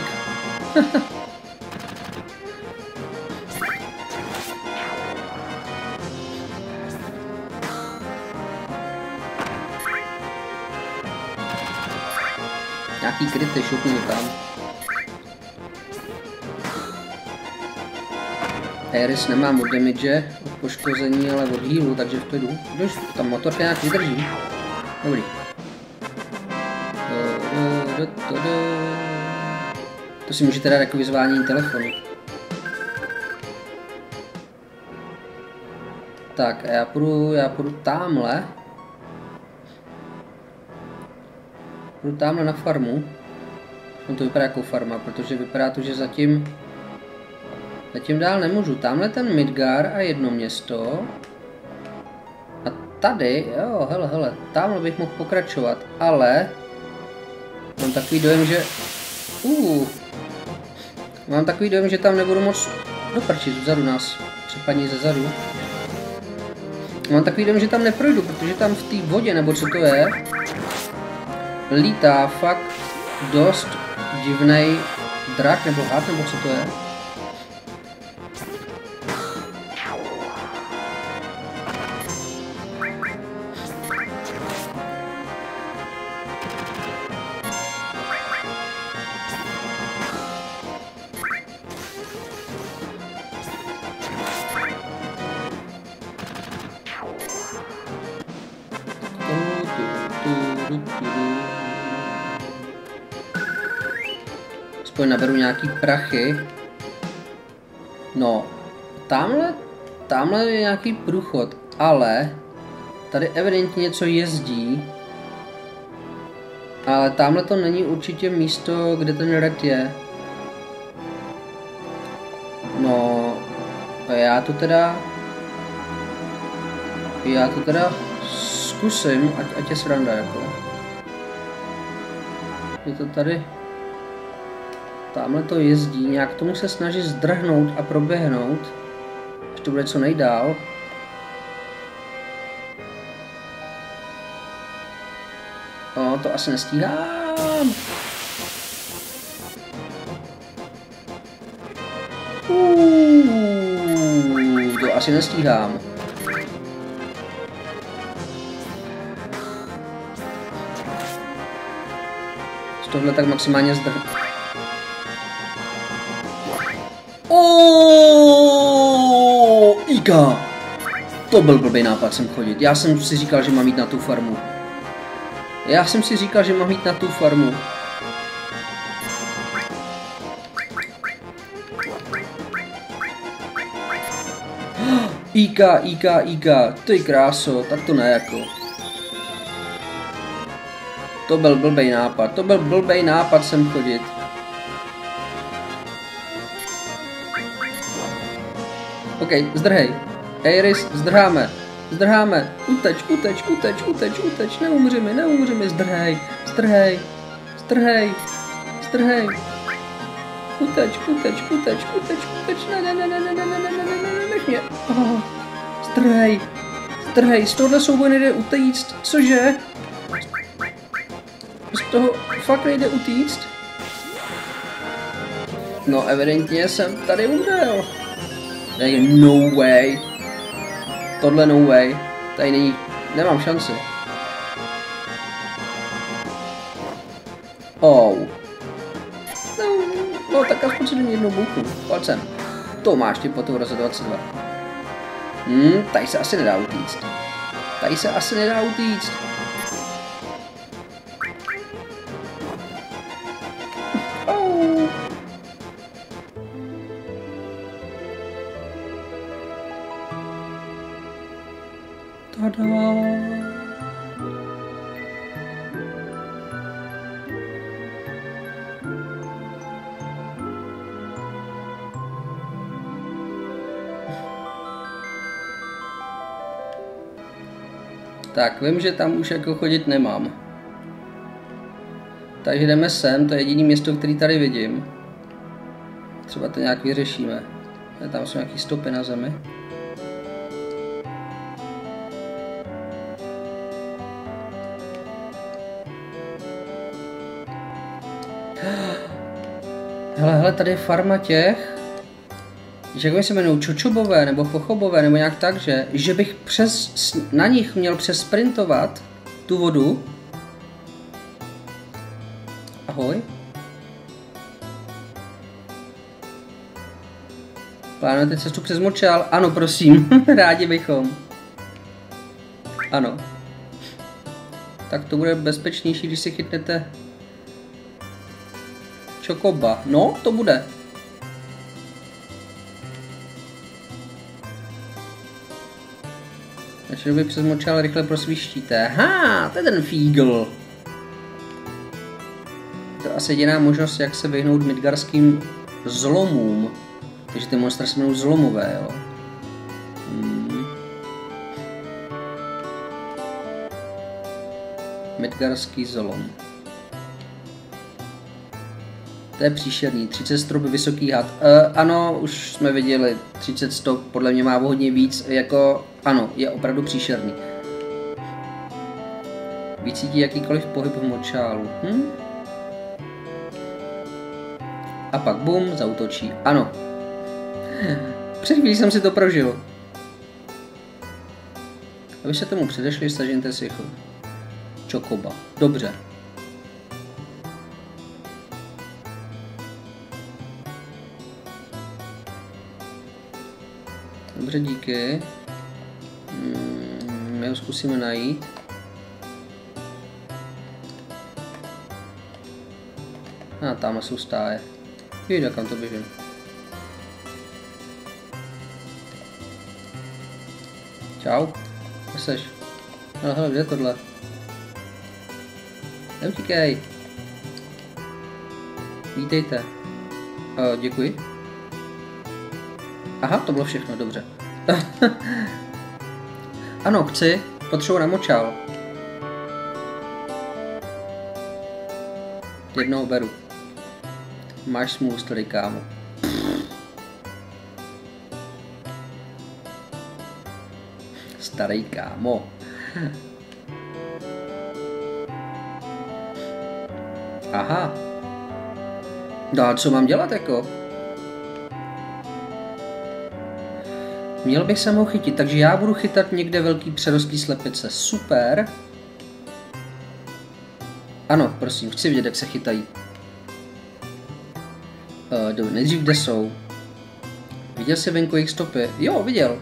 S1: Nějaký kryty, šupnu tam. Aeris nemám od damage, od poškození, ale od healu, takže v klidu. Už tam motorka nějak vydrží. Dobrý. To si můžete dát jako vyzvání telefonu. Tak a já půjdu tamhle. Půjdu tamhle na farmu. To vypadá jako farma, protože vypadá to, že zatím dál nemůžu. Tamhle ten Midgar a jedno město. A tady, jo, hele, tamhle bych mohl pokračovat, ale mám takový dojem, že mám takový dojem, že tam nebudu moc doprčit vzadu nás. Případně ze zadu. Mám takový dojem, že tam neprojdu, protože tam v té vodě, nebo co to je, lítá fakt dost divnej drak, nebo had, nebo co to je. Aspoň naberu nějaký prachy. No, tamhle je nějaký průchod, ale tady evidentně něco jezdí. Ale tamhle to není určitě místo, kde ten Red je. No, já to teda zkusím, ať je sranda jako. Je to tady. Tamhle to jezdí, nějak tomu se snaží zdrhnout a proběhnout, až to bude co nejdál. O, to asi nestíhám. To asi nestíhám. Z tohle tak maximálně zdrhnu. Ika! To byl blbý nápad sem chodit. Já jsem si říkal, že mám jít na tu farmu. Ika, ty kráso, tak to ne jako. To byl blbej nápad sem chodit. OK, zdrhej. Iris, zdrháme. Uteč, neumřeme, zdrhej. Uteč, ne, nech mě. Zdrhej, z tohohle souboje nejde utíct, cože? Z toho fakt nejde utíct? No, evidentně jsem tady umřel. No way. Tohle no way. Tady není, nemám šanci. No tak aspoň si do ní jednou bouchnu. Pojď sem. To máš ty po tu roce 22. Tady se asi nedá utíct. Tada. Tak, vím, že tam už jako chodit nemám. Takže jdeme sem, to je jediné město, které tady vidím. Třeba to nějak vyřešíme. Tam jsou nějaké stopy na zemi. Hele, tady je farma těch, že jak se jmenují čočobové nebo chochobové nebo nějak tak, že bych na nich měl přesprintovat tu vodu. Ahoj. Plánujete cestu přes močál? Ano, prosím, rádi bychom. Ano. Tak to bude bezpečnější, když si chytnete Chocoba. No, to bude. Takže by přes močál rychle prosvištíte. To je ten fígl. To je asi jediná možnost, jak se vyhnout midgarským zlomům. Takže ty monstra se jmenují zlomové, jo. Midgarský zlom. To je příšerný, 30 strop vysoký had. Ano, už jsme viděli, 30 stop podle mě má hodně víc, jako ano, je opravdu příšerný. Vycítí jakýkoliv pohyb v močálu. A pak bum, zaútočí. Ano. Před chvílí jsem si to prožil. Aby se tomu předešli, stažněte si Chocoba. Dobře. Dobře, díky. My ho zkusíme najít. Tamhle jsou stáje. Jde, kam to běžím. Čau. Kde seš? Hele, kde je tohle? Neutíkej. Vítejte. Děkuji. Aha, to bylo všechno, dobře. Ano, chci. Potřebuji na močál. Jednou beru. Máš smůlu tady, kámo. Starý kámo. Aha. No a co mám dělat jako? Měl bych se ho chytit, takže já budu chytat někde velký přerostlý slepice. Super. Ano, prosím, chci vidět, jak se chytají. Nejdřív kde jsou? Viděl jsi venku jejich stopy? Jo, viděl.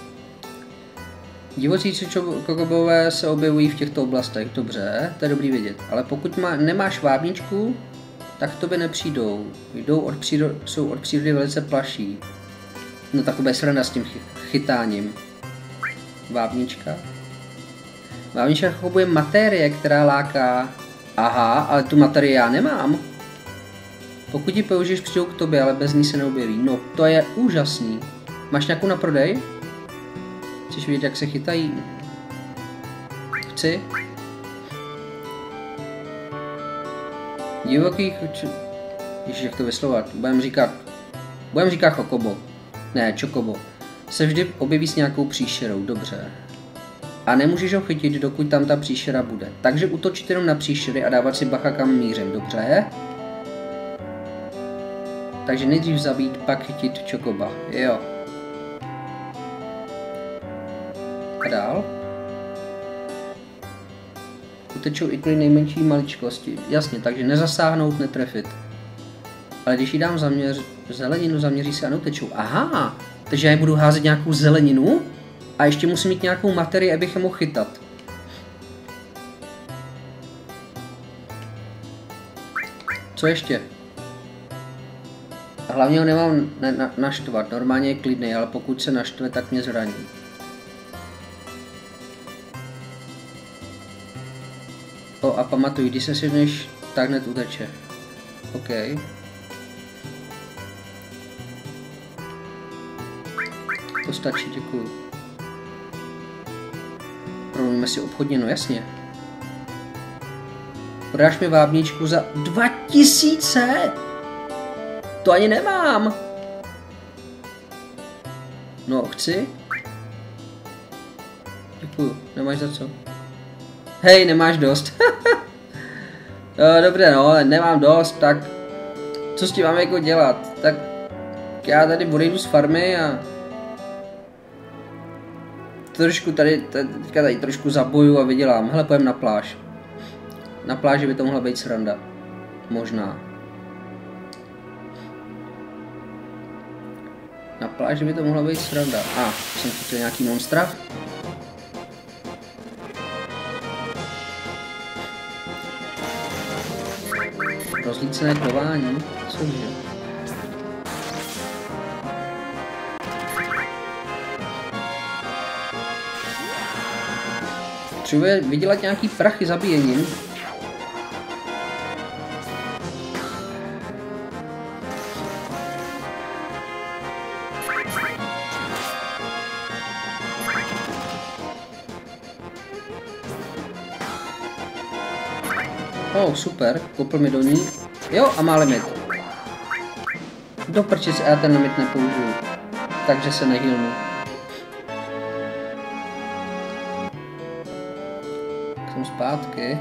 S1: Divocí kokobové se objevují v těchto oblastech. Dobře, to je dobrý vědět. Ale pokud nemáš vábničku, tak k tobě nepřijdou. Jsou od přírody velice plaší. No takové sranda s tím chytáním. Vábnička. Vábnička chobuje materie, která láká. Aha, ale tu materii já nemám. Pokud ji použiješ, přijdou k tobě, ale bez ní se neobjeví. No, to je úžasný. Máš nějakou na prodej? Chceš vidět, jak se chytají? Chci. Divoký... Ježiš, jak to vyslovat? Budem říkat chocobo. Ne, chocobo. Se vždy objeví s nějakou příšerou, dobře. A nemůžeš ho chytit, dokud tam ta příšera bude. Takže útočit jenom na příšery a dávat si bacha kam mířem, dobře? Takže nejdřív zabít, pak chytit chocoba, jo. A dál? Utečou i kvůli nejmenší maličkosti. Jasně, takže nezasáhnout, netrefit. Ale když jí dám zeleninu, zaměří se a neutečou. Aha, takže já budu házet nějakou zeleninu a ještě musím mít nějakou materii, abych je mohl chytat. Co ještě? A hlavně ho nemám naštvat. Normálně je klidný, ale pokud se naštve, tak mě zraní. A pamatuj, když se sedneš, tak hned uteče. OK. To stačí, děkuju. Promluvíme si obchodně, no jasně. Prodáš mi vábničku za 2000? To ani nemám. No, chci? Děkuju, nemáš za co. Hej, nemáš dost. Dobře, no, nemám dost, tak co s tím mám jako dělat? Tak já tady odejdu z farmy a trošku teďka tady trošku zaboju a vydělám. Hele, pojem na pláž. Na pláži by to mohla být sranda. Možná. Na pláži by to mohla být sranda. Jsem chytil nějaký monstra. Rozlícené klování. Cože? Třeba vydělat nějaký prachy zabíjením. Super, kopl mi do ní. Jo, a má limit. Do prčic, já ten limit nepoužiju. Takže se nehýlnu. Jsem zpátky.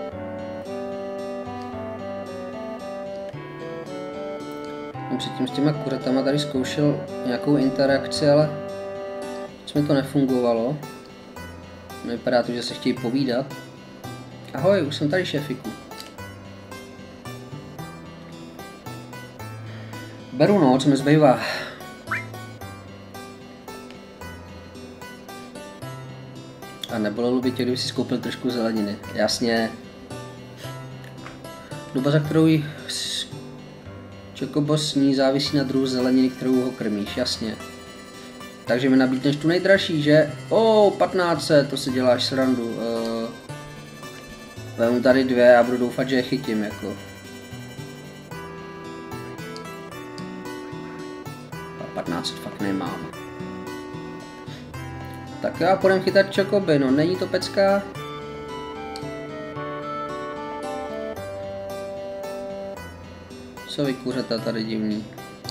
S1: Jsem předtím s těma kuretama tady zkoušel nějakou interakci, ale mi to nefungovalo. Nevypadá to, že se chtějí povídat. Ahoj, už jsem tady, šéfiku. Beru, no, co mi zbývá. A nebolelo by tě, kdyby si skoupil trošku zeleniny. Jasně. Doba, za kterou jí Chocobo sní, závisí na druhu zeleniny, kterou ho krmíš, jasně. Takže mi nabídneš tu nejdražší, že? 1500, to si děláš srandu. Vemu tady 2 a budu doufat, že je chytím, jako. A 1500 fakt nemám. Tak já půjdem chytat Chocoby, no není to pecka? Co vy kuřata tady divný?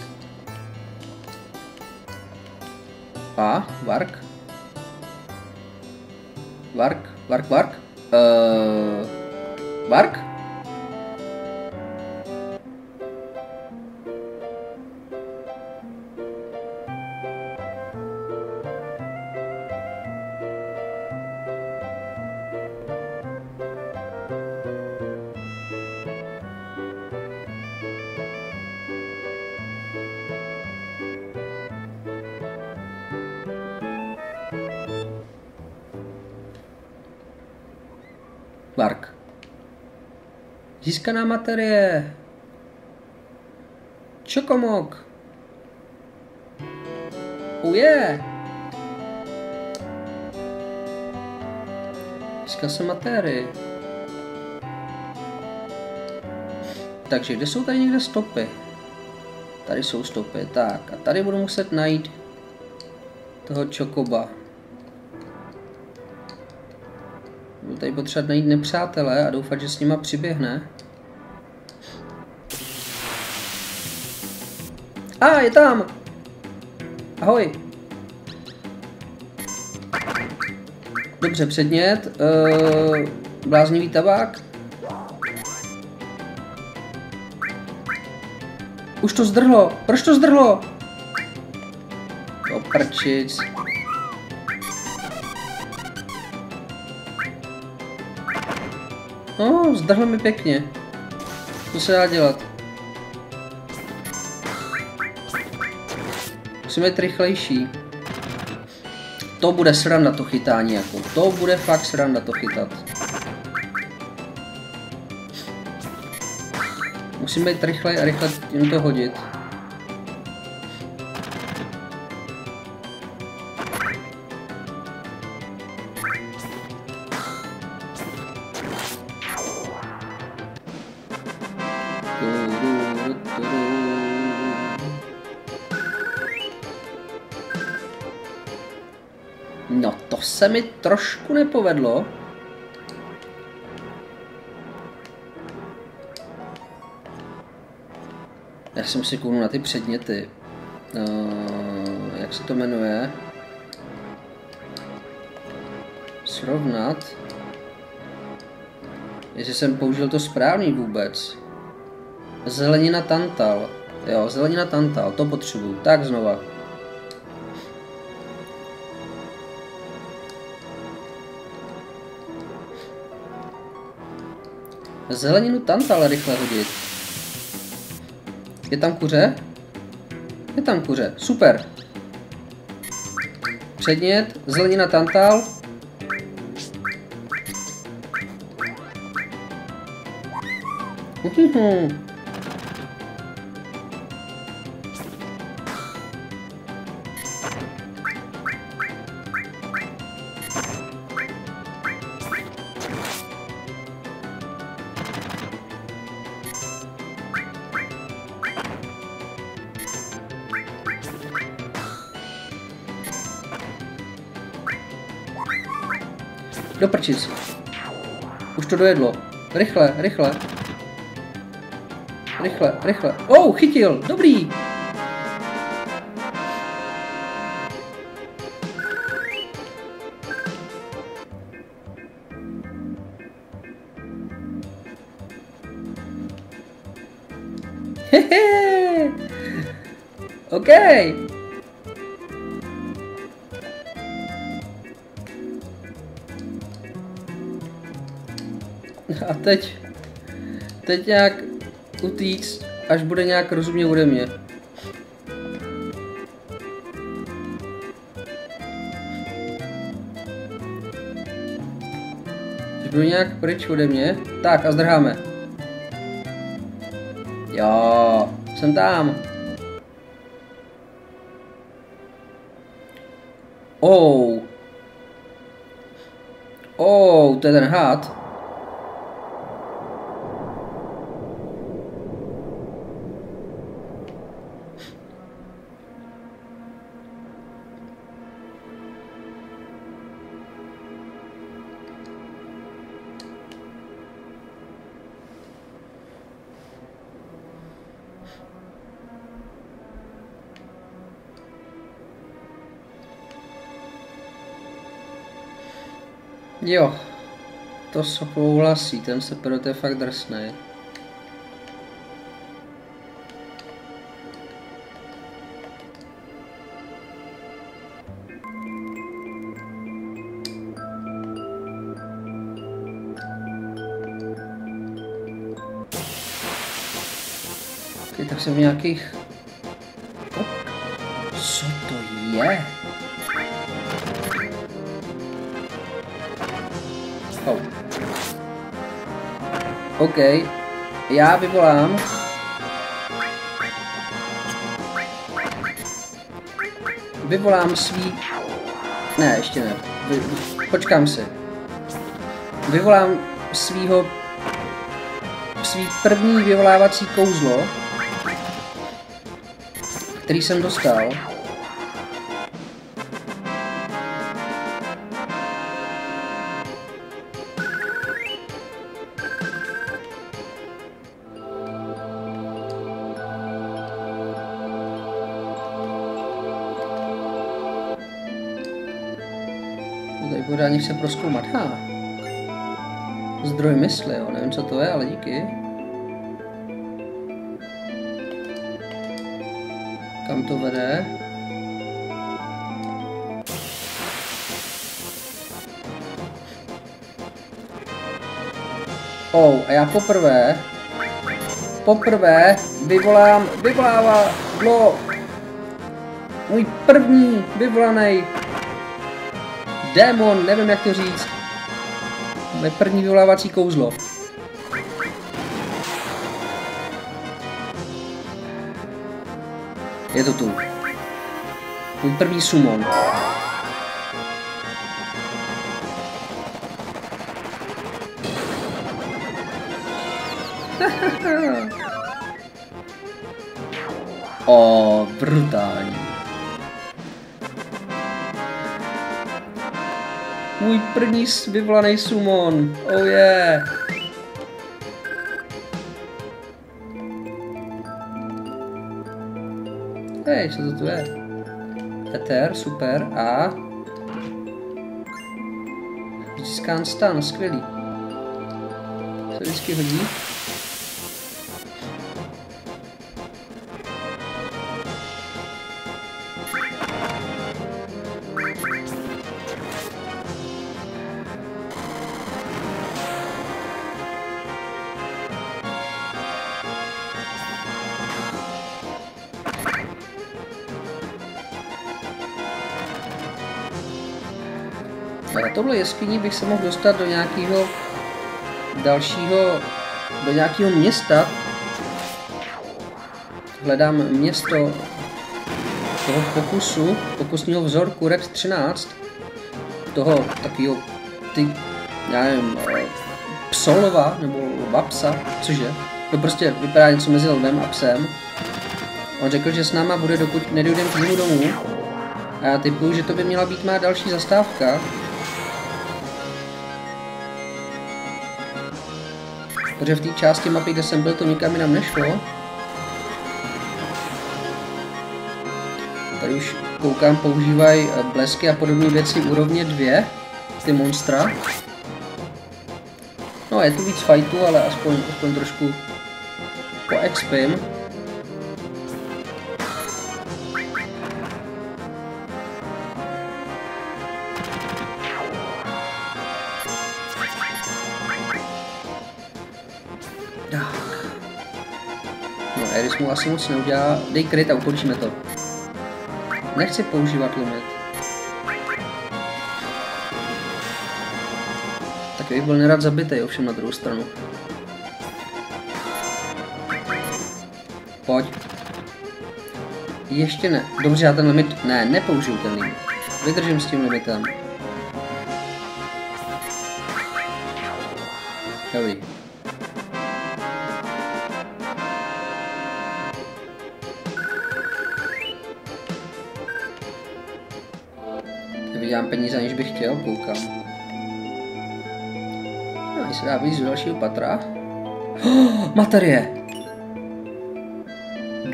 S1: A, Vark? Vark? Vark? Vark. Získaná materie. Čokomok. Oh yeah. Získal jsem materii. Takže kde jsou tady někde stopy? Tady jsou stopy. Tak a tady budu muset najít toho čokoba. Budu tady potřebovat najít nepřátele a doufat, že s nima přiběhne. Je tam! Ahoj! Dobře, předmět. Bláznivý tabák. Už to zdrhlo! Proč to zdrhlo? Prčic. Zdrhlo mi pěkně. Co se dá dělat? Musíme být rychlejší. To bude sranda to chytání jako. To bude fakt sranda to chytat. Musíme být rychlej a rychle jim to hodit. No, to se mi trošku nepovedlo. Já jsem si kouknul na ty předměty. Jak se to jmenuje? Srovnat. Jestli jsem použil to správný vůbec. Zelenina tantal. Jo, zelenina tantal, to potřebuju. Tak znova. Zeleninu tantal rychle hodit. Je tam kuře? Je tam kuře, super. Předmět, zelenina tantal. Do prčic. Už to dojedlo. Rychle, rychle. Rychle, rychle. Chytil, dobrý. Hehe. OK. A teď nějak utíct, až bude nějak rozumně ode mě. Až bude nějak pryč ode mě. Tak a zdrháme. Jo, jsem tam. To je ten had. Jo, to souhlasí, ten se to je fakt drsnej. Okay, tak jsem v nějakých... Oh, co to je? Oh. OK, já vyvolám. Vyvolám svý... Ne, ještě ne. Počkám si. Vyvolám svý první vyvolávací kouzlo, který jsem dostal. Tady pořádně chce prozkoumat. Zdroj mysli, jo. Nevím, co to je, ale díky. Kam to vede? Oh, a já poprvé vyvolává můj první vyvolaný démon, nevím jak to říct. Moje první vyvolávací kouzlo. Je to tu. Můj první summon. O, brutální. Můj první vyvolaný summon. Oh yeah. Hej, co to tu je? Ether, super. A... získán stan, skvělý. Se vždycky hodí. Na tohle jeskyni bych se mohl dostat do nějakého do nějakého města. Hledám město toho pokusního vzorku Rex 13. Toho takového, já nevím, psolova nebo vapsa, cože? To prostě vypadá něco mezi lvem a psem. On řekl, že s náma bude, dokud nedojdem k němu domů. A já typuju, že to by měla být má další zastávka. Protože v té části mapy, kde jsem byl, to nikam jinam nešlo. Tady už koukám, používají blesky a podobné věci úrovně 2, ty monstra. No, je tu víc fightů, ale aspoň trošku poexpím. No, Eris mu asi moc neudělá. Dej kryt a ukončíme to. Nechci používat limit. Tak bych byl nerad zabitej, ovšem na druhou stranu. Pojď. Ještě ne. Dobře, já ten limit... Ne, nepoužiju ten limit. Vydržím s tím limitem. Dobrý. Vydělám peníze, aniž bych chtěl, koukám. No, jestli dá víc z dalšího patra. Oh, materie!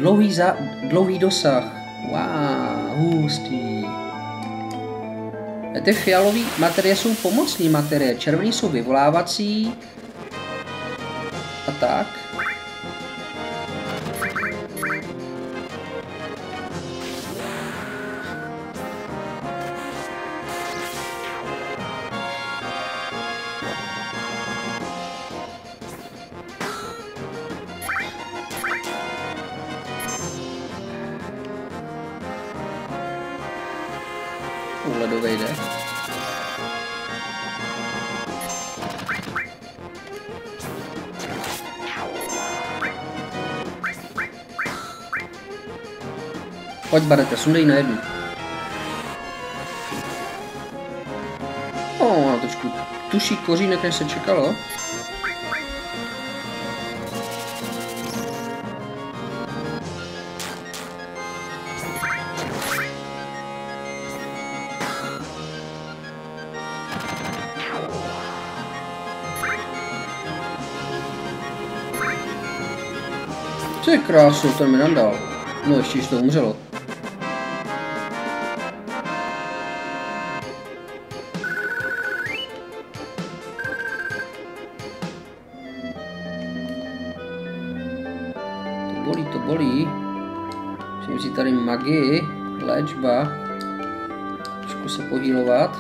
S1: Dlouhý dosah. Wow, hustý. Ty fialové materie jsou pomocné materie, červený jsou vyvolávací a tak. Ledovej jde. Pojď, Barete, sundej na jednu. Na trošku tuší kořínek, než se čekalo. To je krásno, ten mi nandal. No ještě, že to umřelo. To bolí. Musím si tady magii, léčba. Trošku se pohýlovat.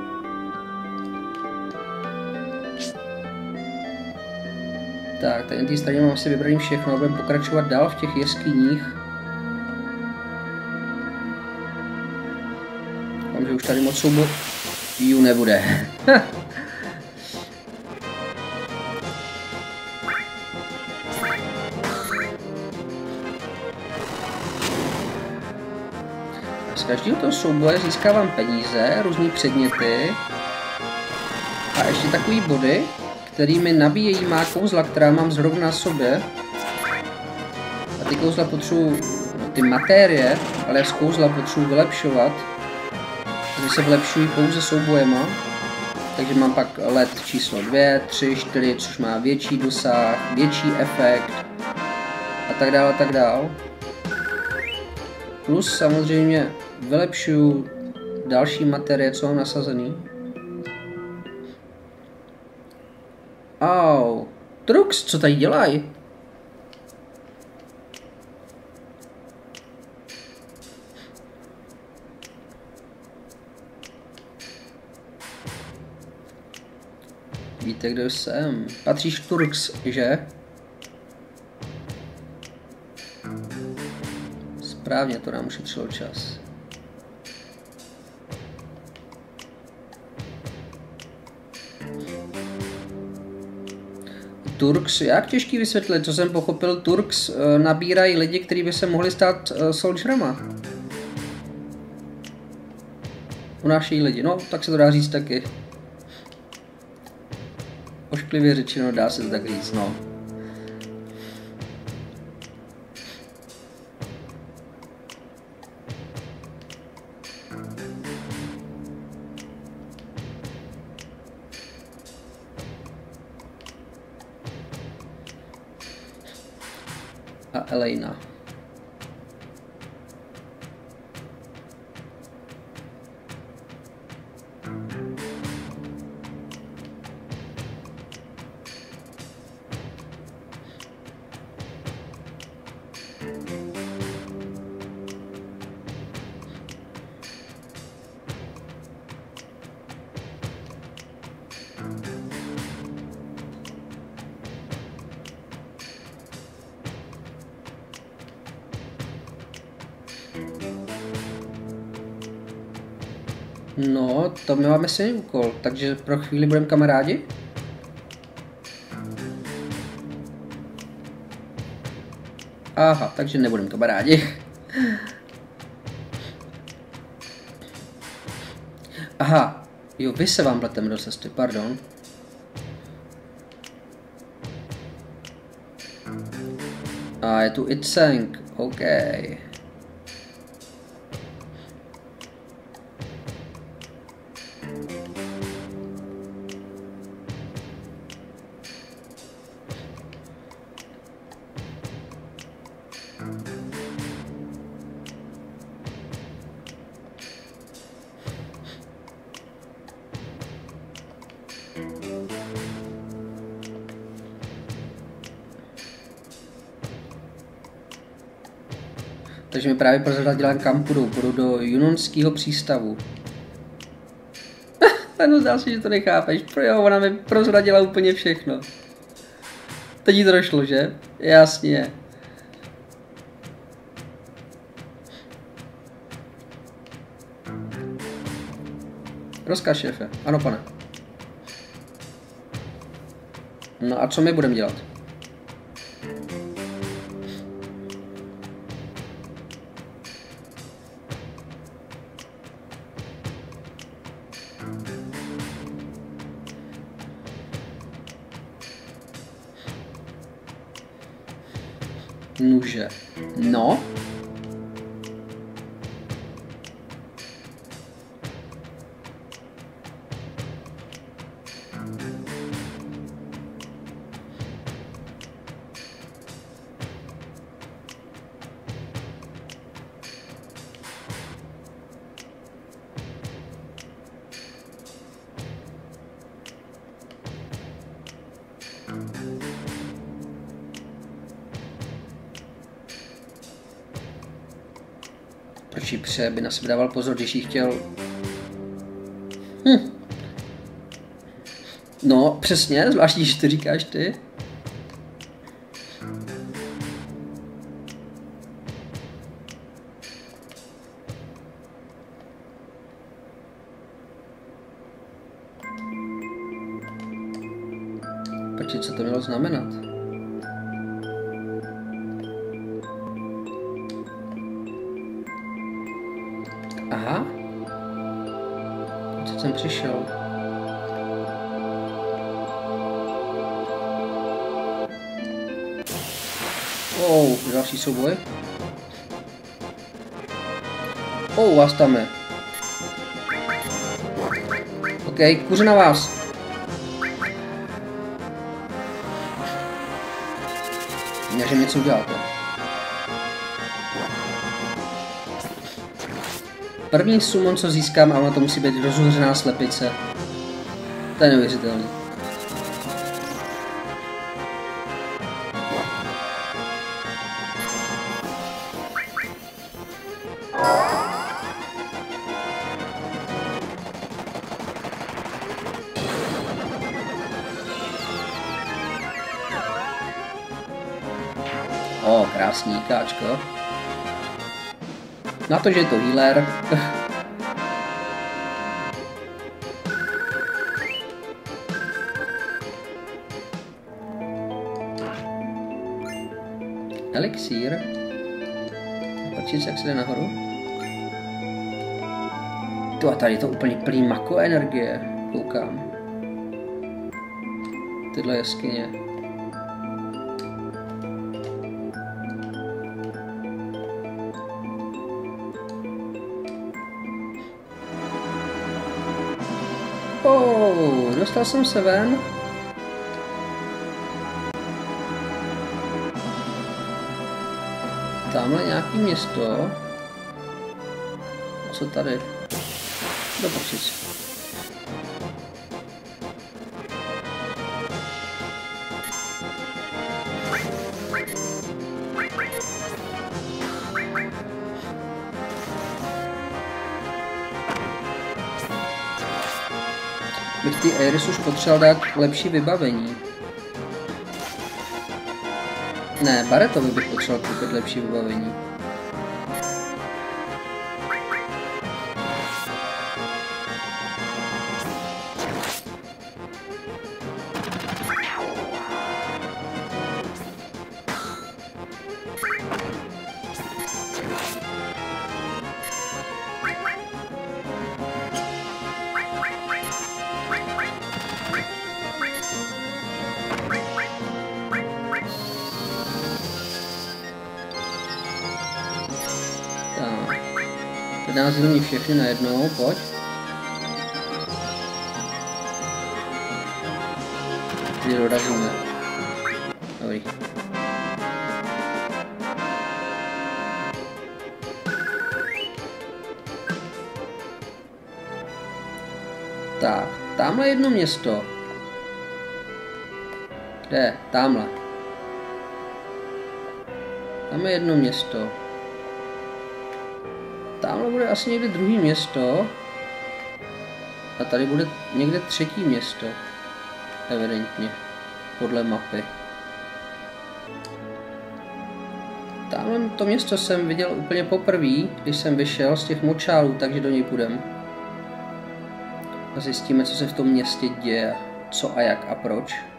S1: Tak, tady na té straně mám si vybraný všechno a budeme pokračovat dál v těch jeskyních. Doufám, že už tady moc soubojů nebude. Z každého toho souboje získávám peníze, různé předměty a ještě takový body, který mi nabíjejí má kouzla, která mám zrovna na sobě. A ty kouzla potřebuji, ty materie, ale já z kouzla potřebuji vylepšovat. Takže se vylepšují pouze soubojema. Takže mám pak LED číslo 2, 3, 4, což má větší dosah, větší efekt a tak dále, a tak dále. Plus samozřejmě vylepšuju další materie, co mám nasazený. Au, Trux, co tady dělají? Víte, kdo jsem? Patříš Trux, že? Správně, to nám ušetřilo čas. Turks, jak těžký vysvětlit, co jsem pochopil, Turks nabírají lidi, kteří by se mohli stát soldierama. Unášejí lidi, no, tak se to dá říct taky. Ošklivě řečeno, dá se to tak říct, no. A Elena. No, to my máme stejný úkol, takže pro chvíli budeme kamarádi. Aha, takže nebudeme kamarádi. Aha, jo, vy se vám pleteme do cesty, pardon. A je tu Itseng, OK. Takže mi právě prozradila, kam půjdu. Půjdu do Junonského přístavu. No zdá se, že to nechápeš. Jo, ona mi prozradila úplně všechno. Teď jí to došlo, že? Jasně. Rozkaz, šéfe. Ano, pane. No a co my budeme dělat? Nuže. No. Proč jí pře, by na sebe dával pozor, když jí chtěl... No, přesně, zvláštní, že to říkáš ty. Počkej, co to mělo znamenat? Aha. Co jsem přišel? Další souboj. Vás tam je. OK, kuře na vás. Že něco uděláte. První summon, co získám, a ona to musí být rozuhřená slepice. To je neuvěřitelný. Krásný káčko. Na to, že je to healer. Elixír. Počít, jak se jde nahoru. A tady je to úplně plný mako energie. Koukám. Tyhle jeskyně. Dostal jsem se ven. Tamhle nějaký město. Co tady? Do pokřic. Bych ty Iris už potřeboval dát lepší vybavení. Ne, Barretovi bych potřeboval koupit lepší vybavení. Teď nás zlomí všechny najednou, pojď. Kdy dorazíme. Dobrý. Tak, tamhle jedno město. Kde? Tamhle. Tam je jedno město. Tamhle bude asi někde druhý město. A tady bude někde třetí město. Evidentně. Podle mapy. Tamhle to město jsem viděl úplně poprvé, když jsem vyšel z těch močálů, takže do něj půjdem. A zjistíme, co se v tom městě děje. Co a jak a proč.